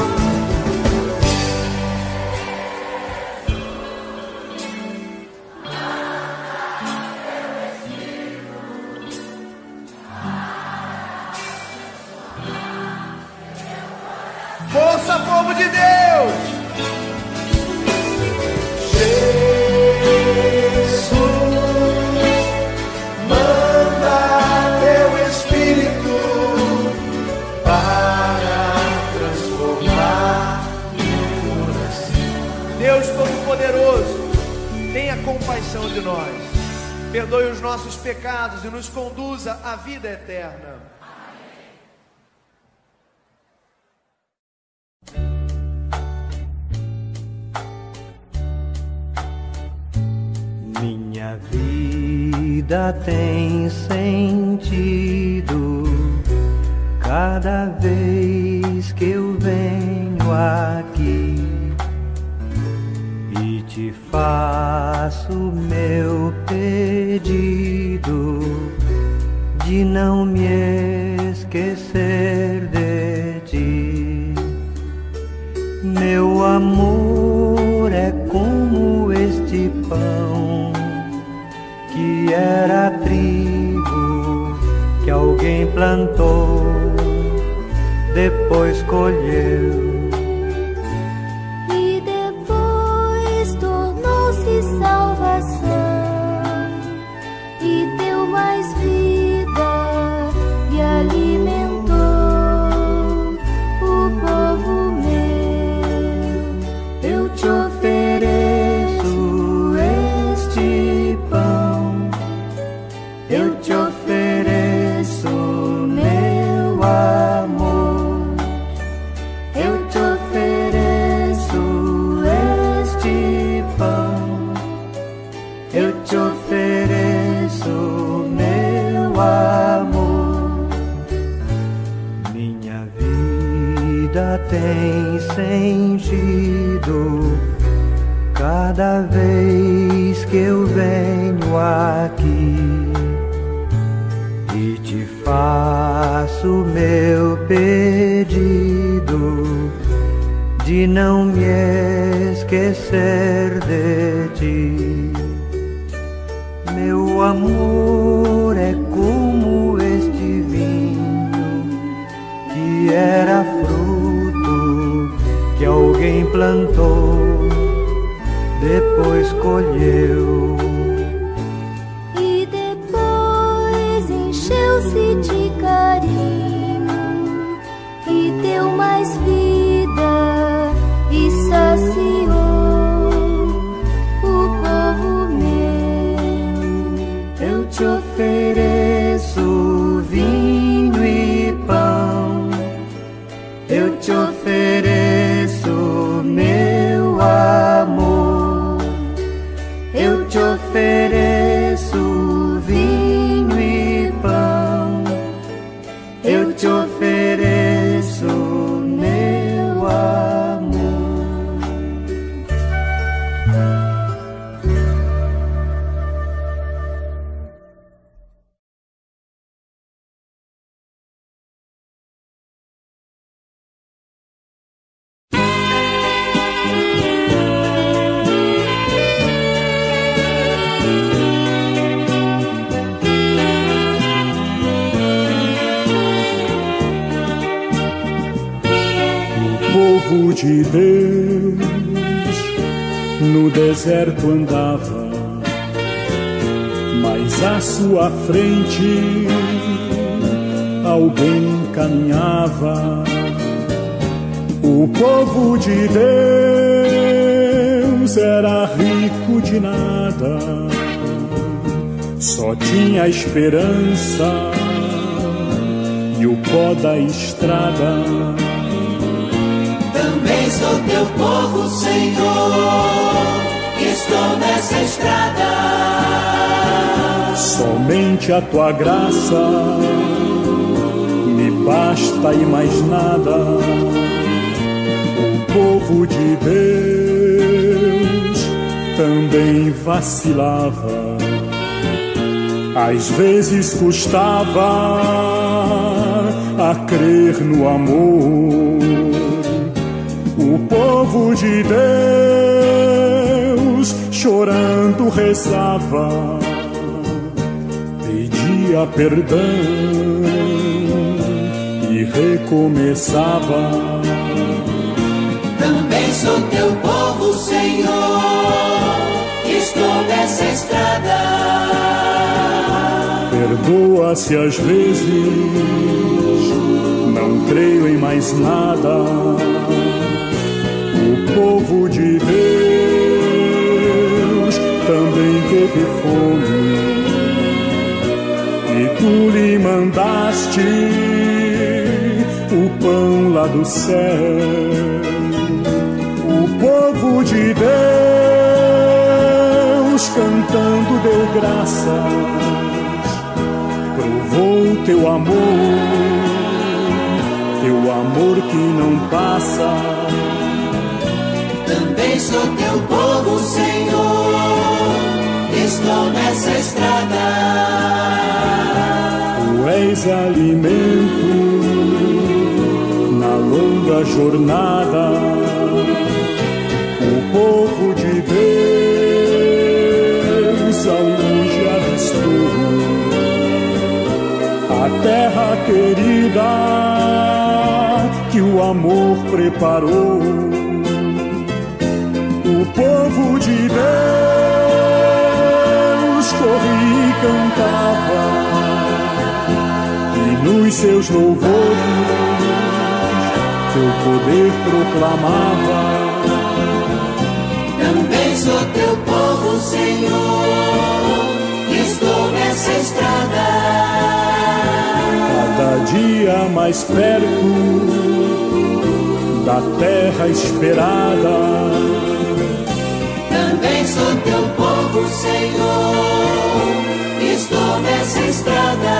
Speaker 8: Força, povo de Deus! Jesus, manda teu Espírito para transformar meu coração. Deus Todo-Poderoso, tenha compaixão de nós, perdoe os nossos pecados e nos conduza à vida eterna.
Speaker 7: Minha vida tem sentido cada vez que eu venho aqui e te faço meu pedido de não me esquecer de ti. Meu amor é como este pão que era trigo que alguém plantou, depois colheu
Speaker 2: e depois tornou-se salvação e deu mais vida e alimentou o povo meu.
Speaker 7: Eu te ofereço este pão, eu te ofereço meu amor, eu
Speaker 3: Cada vez que eu venho aqui e te faço meu pedido de não me esquecer de ti. Meu amor é como este vinho que era fruto que alguém plantou, depois colheu.
Speaker 2: E depois encheu-se de carinho e deu mais vida e saciou o povo meu.
Speaker 3: Eu te ofereço vinho e pão, eu te ofereço meu amor, eu te ofereço vinho e pão, eu te ofereço meu amor.
Speaker 9: Povo de Deus no deserto andava, mas à sua frente alguém caminhava. O povo de Deus era rico de nada, só tinha esperança e o pó da estrada.
Speaker 1: Também sou teu povo, Senhor, estou nessa estrada.
Speaker 9: Somente a tua graça me basta e mais nada. O povo de Deus também vacilava, às vezes custava a crer no amor. O povo de Deus chorando rezava, pedia perdão e recomeçava.
Speaker 1: Também sou teu povo, Senhor, estou nessa estrada.
Speaker 9: Perdoa-se às vezes, não creio em mais nada. O povo de Deus também teve fome e tu lhe mandaste o pão lá do céu. O povo de Deus cantando deu graças, provou teu amor que não passa.
Speaker 1: Também sou teu povo, Senhor, estou nessa estrada.
Speaker 9: Tu és alimento na longa jornada. O povo de Deus ao longe avistou a terra querida que o amor preparou. O povo de Deus corria e cantava, e nos seus louvores teu poder proclamava.
Speaker 1: Também sou teu povo, Senhor, estou nessa estrada.
Speaker 9: Cada dia mais perto da terra esperada.
Speaker 1: Também sou teu povo, Senhor, estou nessa estrada.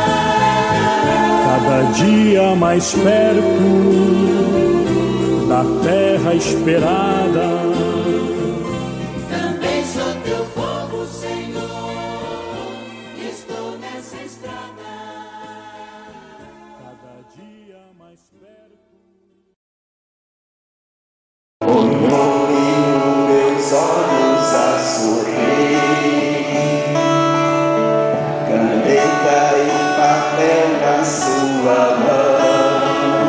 Speaker 9: Cada dia mais perto da terra esperada.
Speaker 10: olhos a sorrir, caneta e papel na sua mão,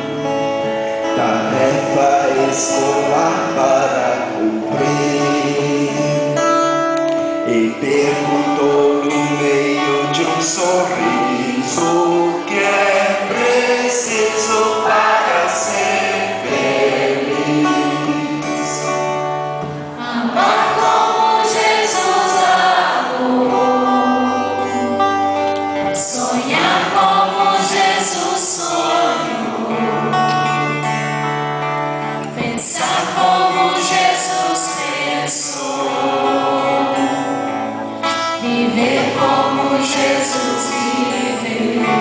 Speaker 10: tarefa escolar para cumprir, e perguntou no meio de um sorriso o que é preciso para ser feliz.
Speaker 2: Amar como Jesus amou, sonhar como Jesus sonhou, pensar como Jesus pensou, viver como Jesus viveu,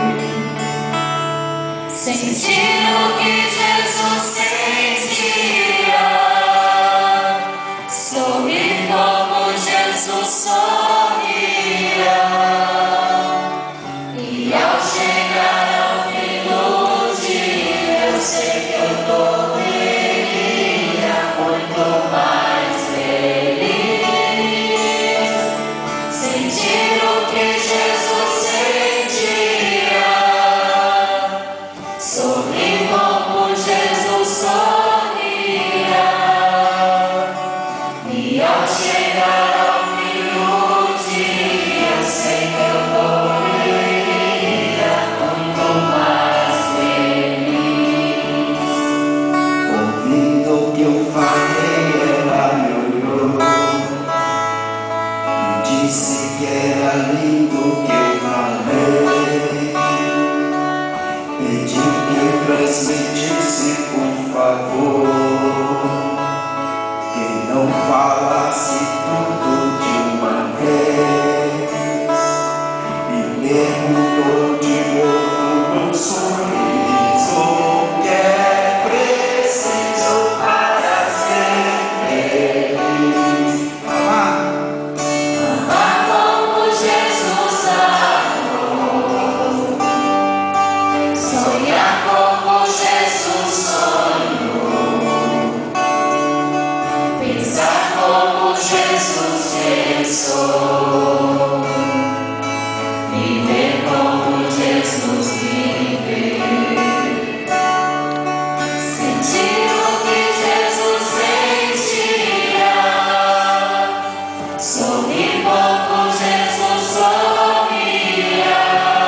Speaker 2: sentir o que Jesus sentia, sorrir como Jesus sorria, e ao chegar ao fim do dia eu sei que eu dormiria muito mais feliz, sentir o que Jesus sentia, sorrir como Jesus sorria, e ao chegar ao fim do dia eu sei que eu dormiria muito mais feliz.
Speaker 10: Ouvindo o que eu falei, ela me olhou e disse que era lindo o que eu falei. Pedi que transmitisse, por favor, que não falasse tudo de uma vez, e perguntou de novo num sorriso o que é preciso para ser feliz. Amar
Speaker 2: Amar como Jesus amou, sonhar como Jesus sonhou, pensar como Jesus pensou, viver como Jesus viveu, sentir o que Jesus sentia, sorrir como Jesus sorria,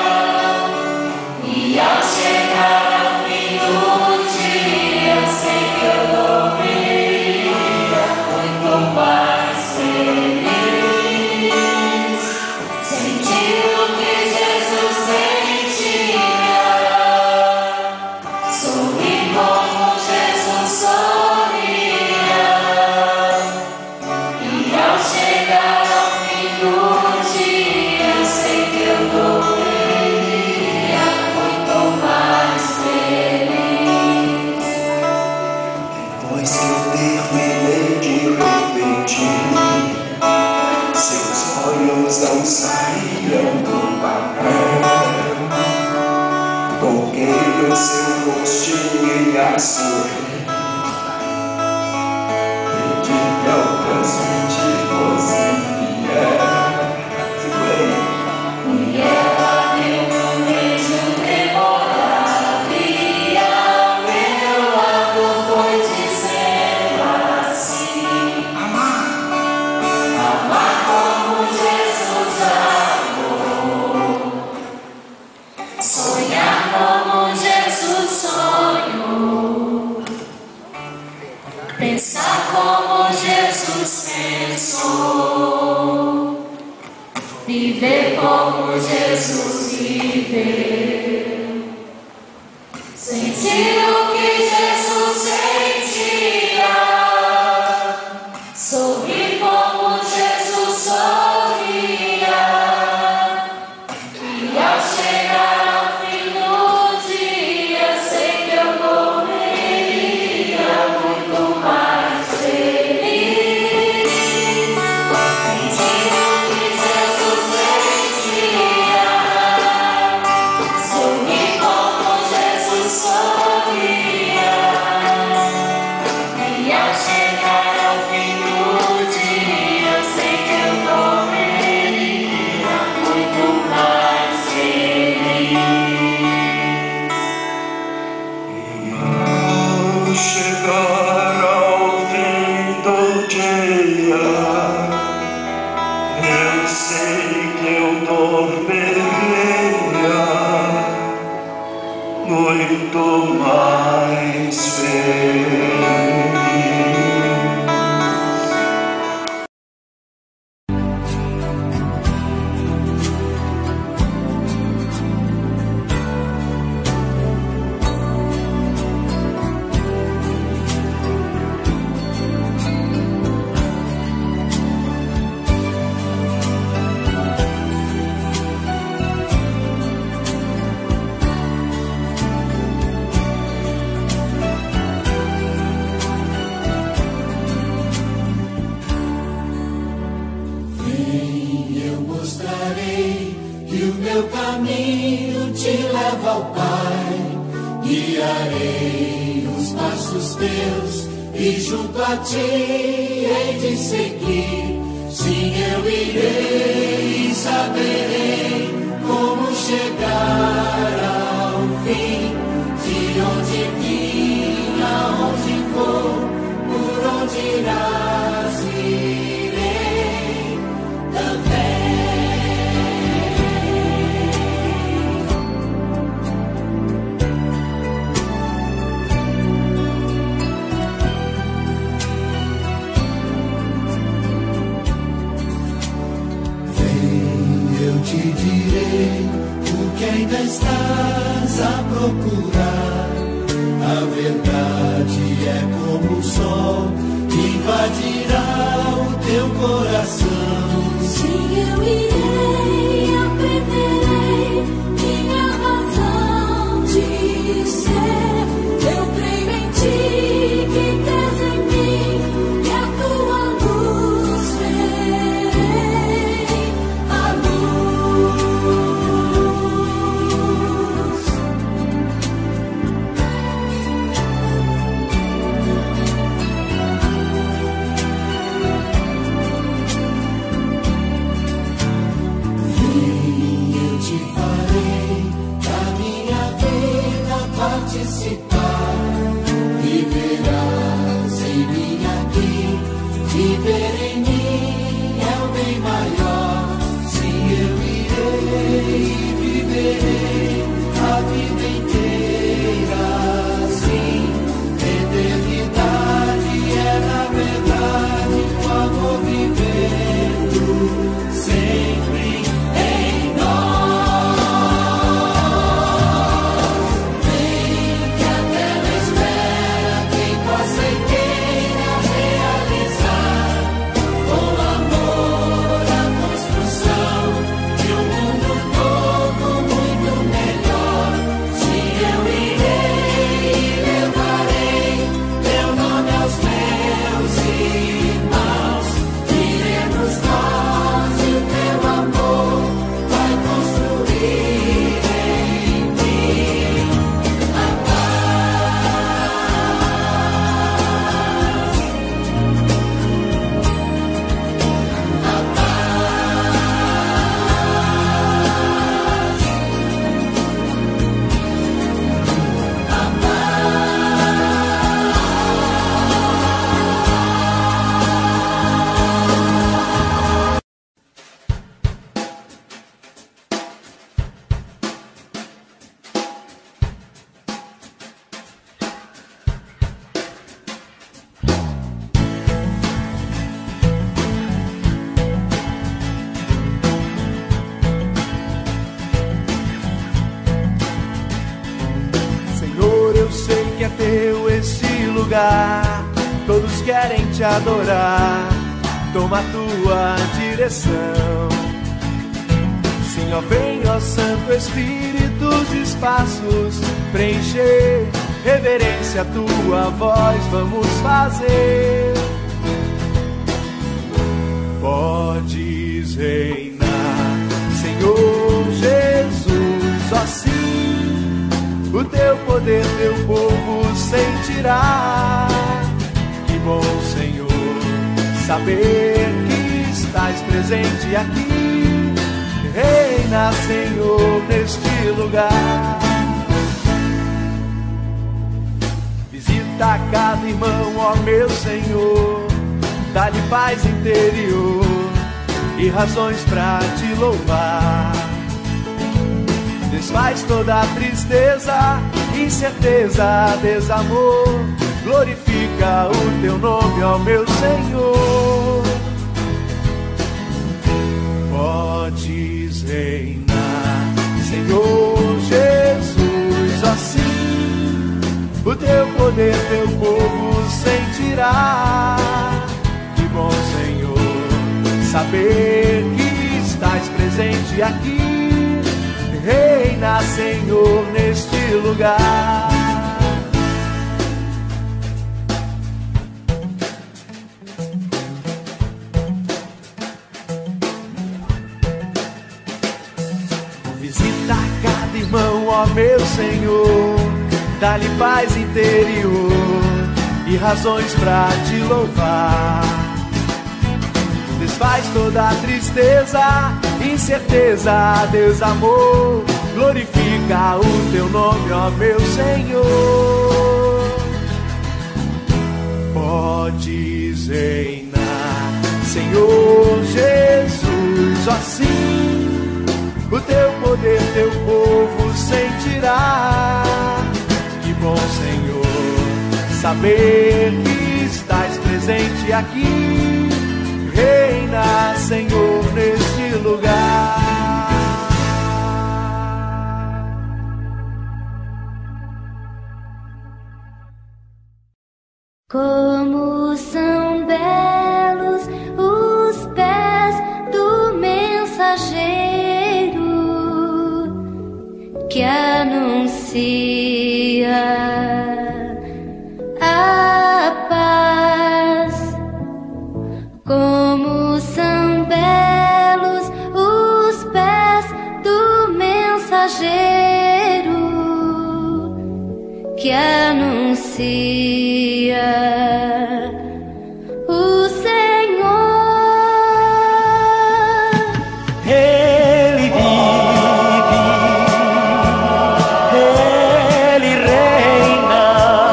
Speaker 2: e ao chegar ao fim do dia eu sei que eu dormiria muito mais feliz, sentir o que Jesus sentia, sorrir como Jesus sorria, e ao chegar ao fim do dia eu sei que eu dormiria muito mais feliz.
Speaker 10: Depois que eu terminei de repetir, seus olhos não saíam do papel. Toquei no seu rostinho e a sorrir. Pedi que ao transmitir fosse fiel. Segurei.
Speaker 2: E ela deu um beijo demorado e ao meu lado foi dizendo assim:
Speaker 10: Amar
Speaker 2: amar como Jesus amou, sonhar como Jesus sonhou, pensar como Jesus pensou, viver como Jesus viveu, sentir o que Jesus sentia, sorrir como Jesus sorria, e ao chegar ao fim do dia eu sei que eu morreria muito mais feliz, sentir o que Jesus sentia, sorrir como Jesus sorria, e ao chegar ao fim do
Speaker 10: semeia. Eu sei que eu dormiria muito mais feliz.
Speaker 1: Guiarei os passos teus e junto a ti hei de seguir. Sim, eu irei e saberei como chegar ao fim. De onde vim, aonde vou, por onde irás, irei também. Te direi o que ainda estás a procurar. A verdade é como o sol, invadirá o teu coração.
Speaker 2: Sim, eu irei e aprenderei minha razão de ser. Eu creio em ti, que tens em mim, e a tua luz verei. A luz. Vem, eu te farei da minha vida participar. Viverás em mim aqui, viver em mim é o bem maior. Sim, eu irei e viverei a vida inteira. Sim, eternidade é na verdade o amor vivendo sempre em nós. Vem que a terra espera quem possa e queira realizar com amor a construção de um mundo novo, muito melhor. Se eu irei e levarei teu nome aos meus irmãos, iremos nós e o teu amor vai construir em mim a paz. A
Speaker 8: Senhor, eu sei que é teu esse lugar, todos querem te adorar, toma a tua direção. Sim, ó, vem, ó Santo Espírito, os espaços preencher, reverência a tua voz vamos fazer. Podes reinar, Senhor Jesus, ó sim, o teu poder teu povo sentirá. Que bom, Senhor, saber que estás presente aqui. Reina, Senhor, neste lugar. Visita cada irmão, ó meu Senhor, dá-lhe paz interior e razões pra te louvar. Desfaz toda a tristeza, incerteza, desamor. Glorifica o teu nome, ó meu Senhor. Podes reinar, Senhor Jesus, assim o teu poder, teu povo sentirá. Que bom, Senhor, saber que estás presente aqui. Reina, Senhor, neste lugar. Visita cada irmão, ó meu Senhor, dá-lhe paz interior e razões pra te louvar. Desfaz toda a tristeza, incerteza, desamor. Glorifica o teu nome, ó meu Senhor. Podes reinar, Senhor Jesus, assim o teu poder, teu povo sentirá. Que bom, Senhor, saber que estás presente aqui. Reina, Senhor, neste lugar.
Speaker 11: Como são belos os pés do mensageiro que anuncia a paz. Como são belos os pés do mensageiro que anuncia o Senhor.
Speaker 12: Ele vive, Ele reina,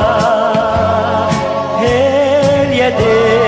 Speaker 12: Ele é Deus.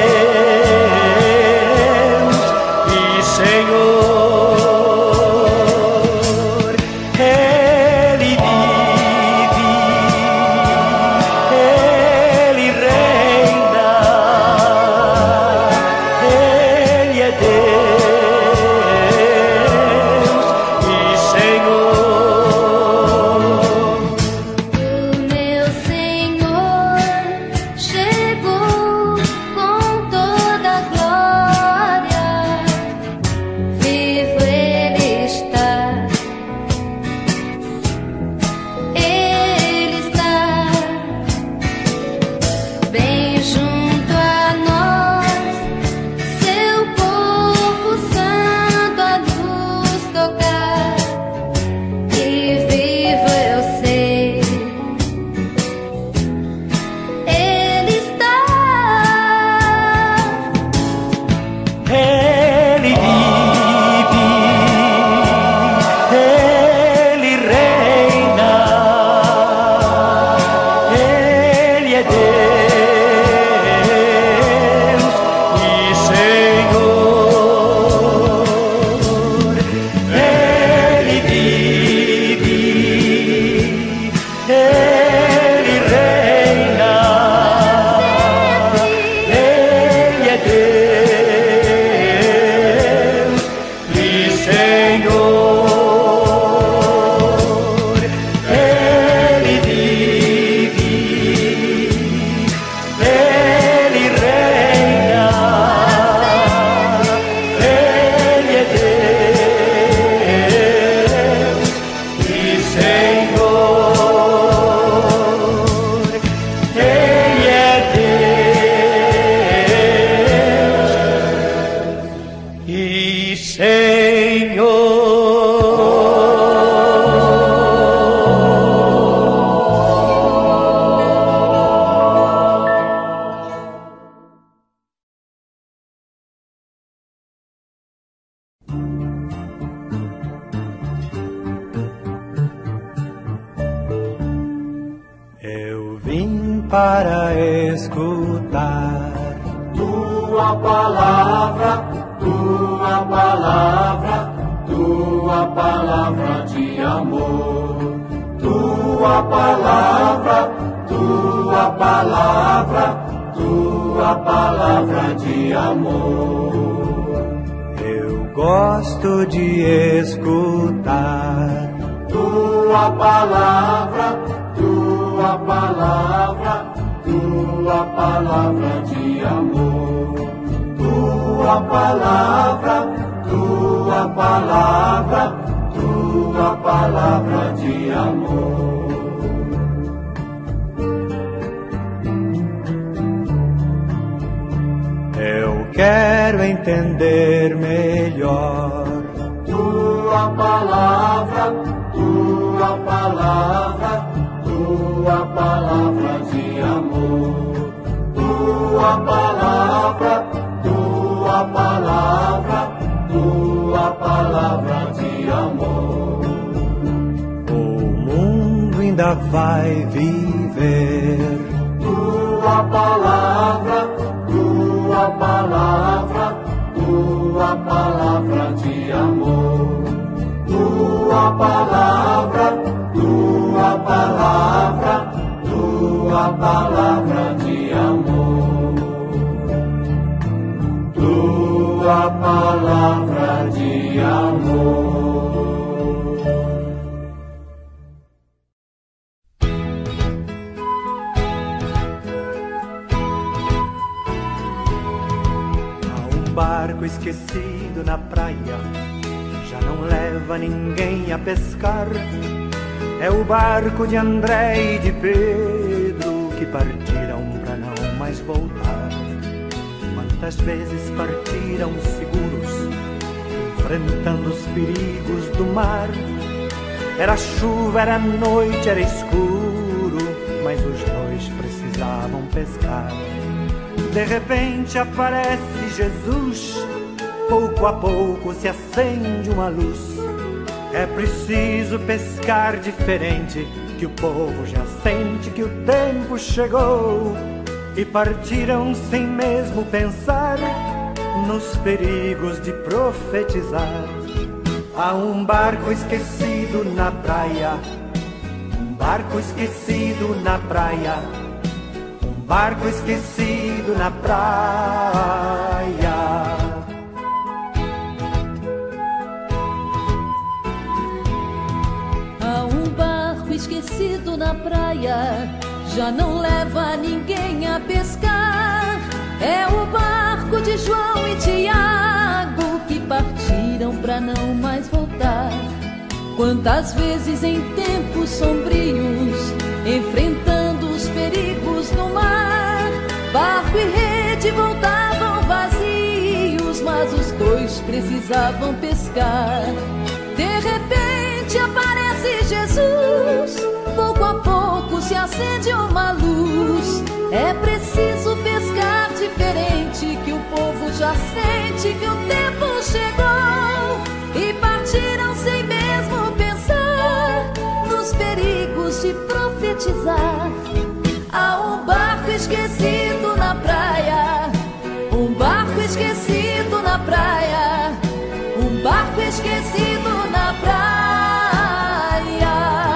Speaker 4: Eu vim para escutar
Speaker 2: tua tua palavra, tua palavra, tua palavra de amor. Tua palavra, tua palavra, tua palavra de amor.
Speaker 4: Eu gosto de escutar
Speaker 2: tua palavra, tua palavra, tua palavra de amor. Tua palavra, tua palavra, tua palavra de amor.
Speaker 4: Eu quero entender melhor
Speaker 2: tua palavra, tua palavra, tua palavra de amor. Tua palavra, tua palavra, tua palavra de amor.
Speaker 4: O mundo ainda vai viver
Speaker 2: tua palavra, tua palavra, tua palavra de amor. Tua palavra, tua palavra, tua palavra de amor. Tua palavra de amor.
Speaker 4: Barco esquecido na praia, já não leva ninguém a pescar. É o barco de André e de Pedro, que partiram pra não mais voltar. Quantas vezes partiram seguros, enfrentando os perigos do mar. Era chuva, era noite, era escuro, mas os dois precisavam pescar. De repente aparece Jesus, pouco a pouco se acende uma luz. É preciso pescar diferente, que o povo já sente que o tempo chegou. E partiram sem mesmo pensar nos perigos de profetizar. Há um barco esquecido na praia, um barco esquecido na praia, barco esquecido na praia.
Speaker 13: Há um barco esquecido na praia, já não leva ninguém a pescar. É o barco de João e Tiago, que partiram pra não mais voltar. Quantas vezes em tempos sombrios, enfrentando os perigos no mar, barco e rede voltavam vazios, mas os dois precisavam pescar. De repente aparece Jesus, pouco a pouco se acende uma luz. É preciso pescar diferente, que o povo já sente que o tempo chegou. E partiram sem mesmo pensar nos perigos de profetizar. Há um barco esquecido na praia, um barco esquecido na praia, um barco esquecido na praia.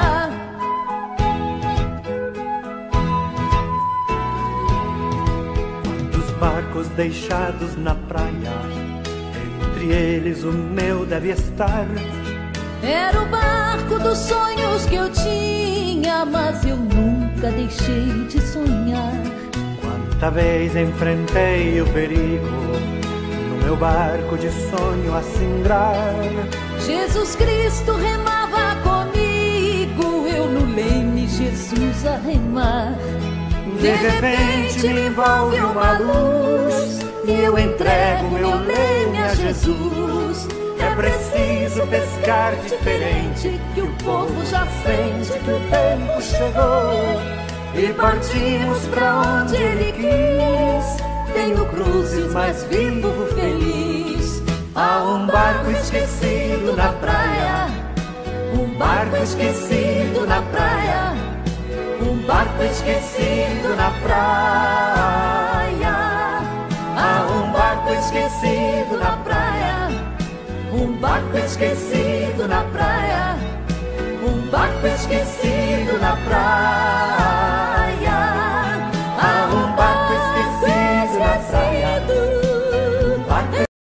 Speaker 4: Quantos barcos deixados na praia, entre eles o meu deve estar.
Speaker 13: Era o barco dos sonhos que eu tinha, mas eu nunca deixei de sonhar.
Speaker 4: Quanta vez enfrentei o perigo, no meu barco de sonho a cingrar.
Speaker 13: Jesus Cristo remava comigo, eu no leme, Jesus a remar.
Speaker 4: De repente me envolve uma luz, e eu entrego meu leme a Jesus. É preciso pescar diferente, que o povo já sente que o tempo chegou. E partimos pra onde Ele quis, tenho cruzes, mas vivo feliz. Há um barco esquecido na praia, um barco esquecido na praia, um barco esquecido na praia. Há um barco
Speaker 13: esquecido na praia, um barco esquecido na praia, um barco esquecido na praia.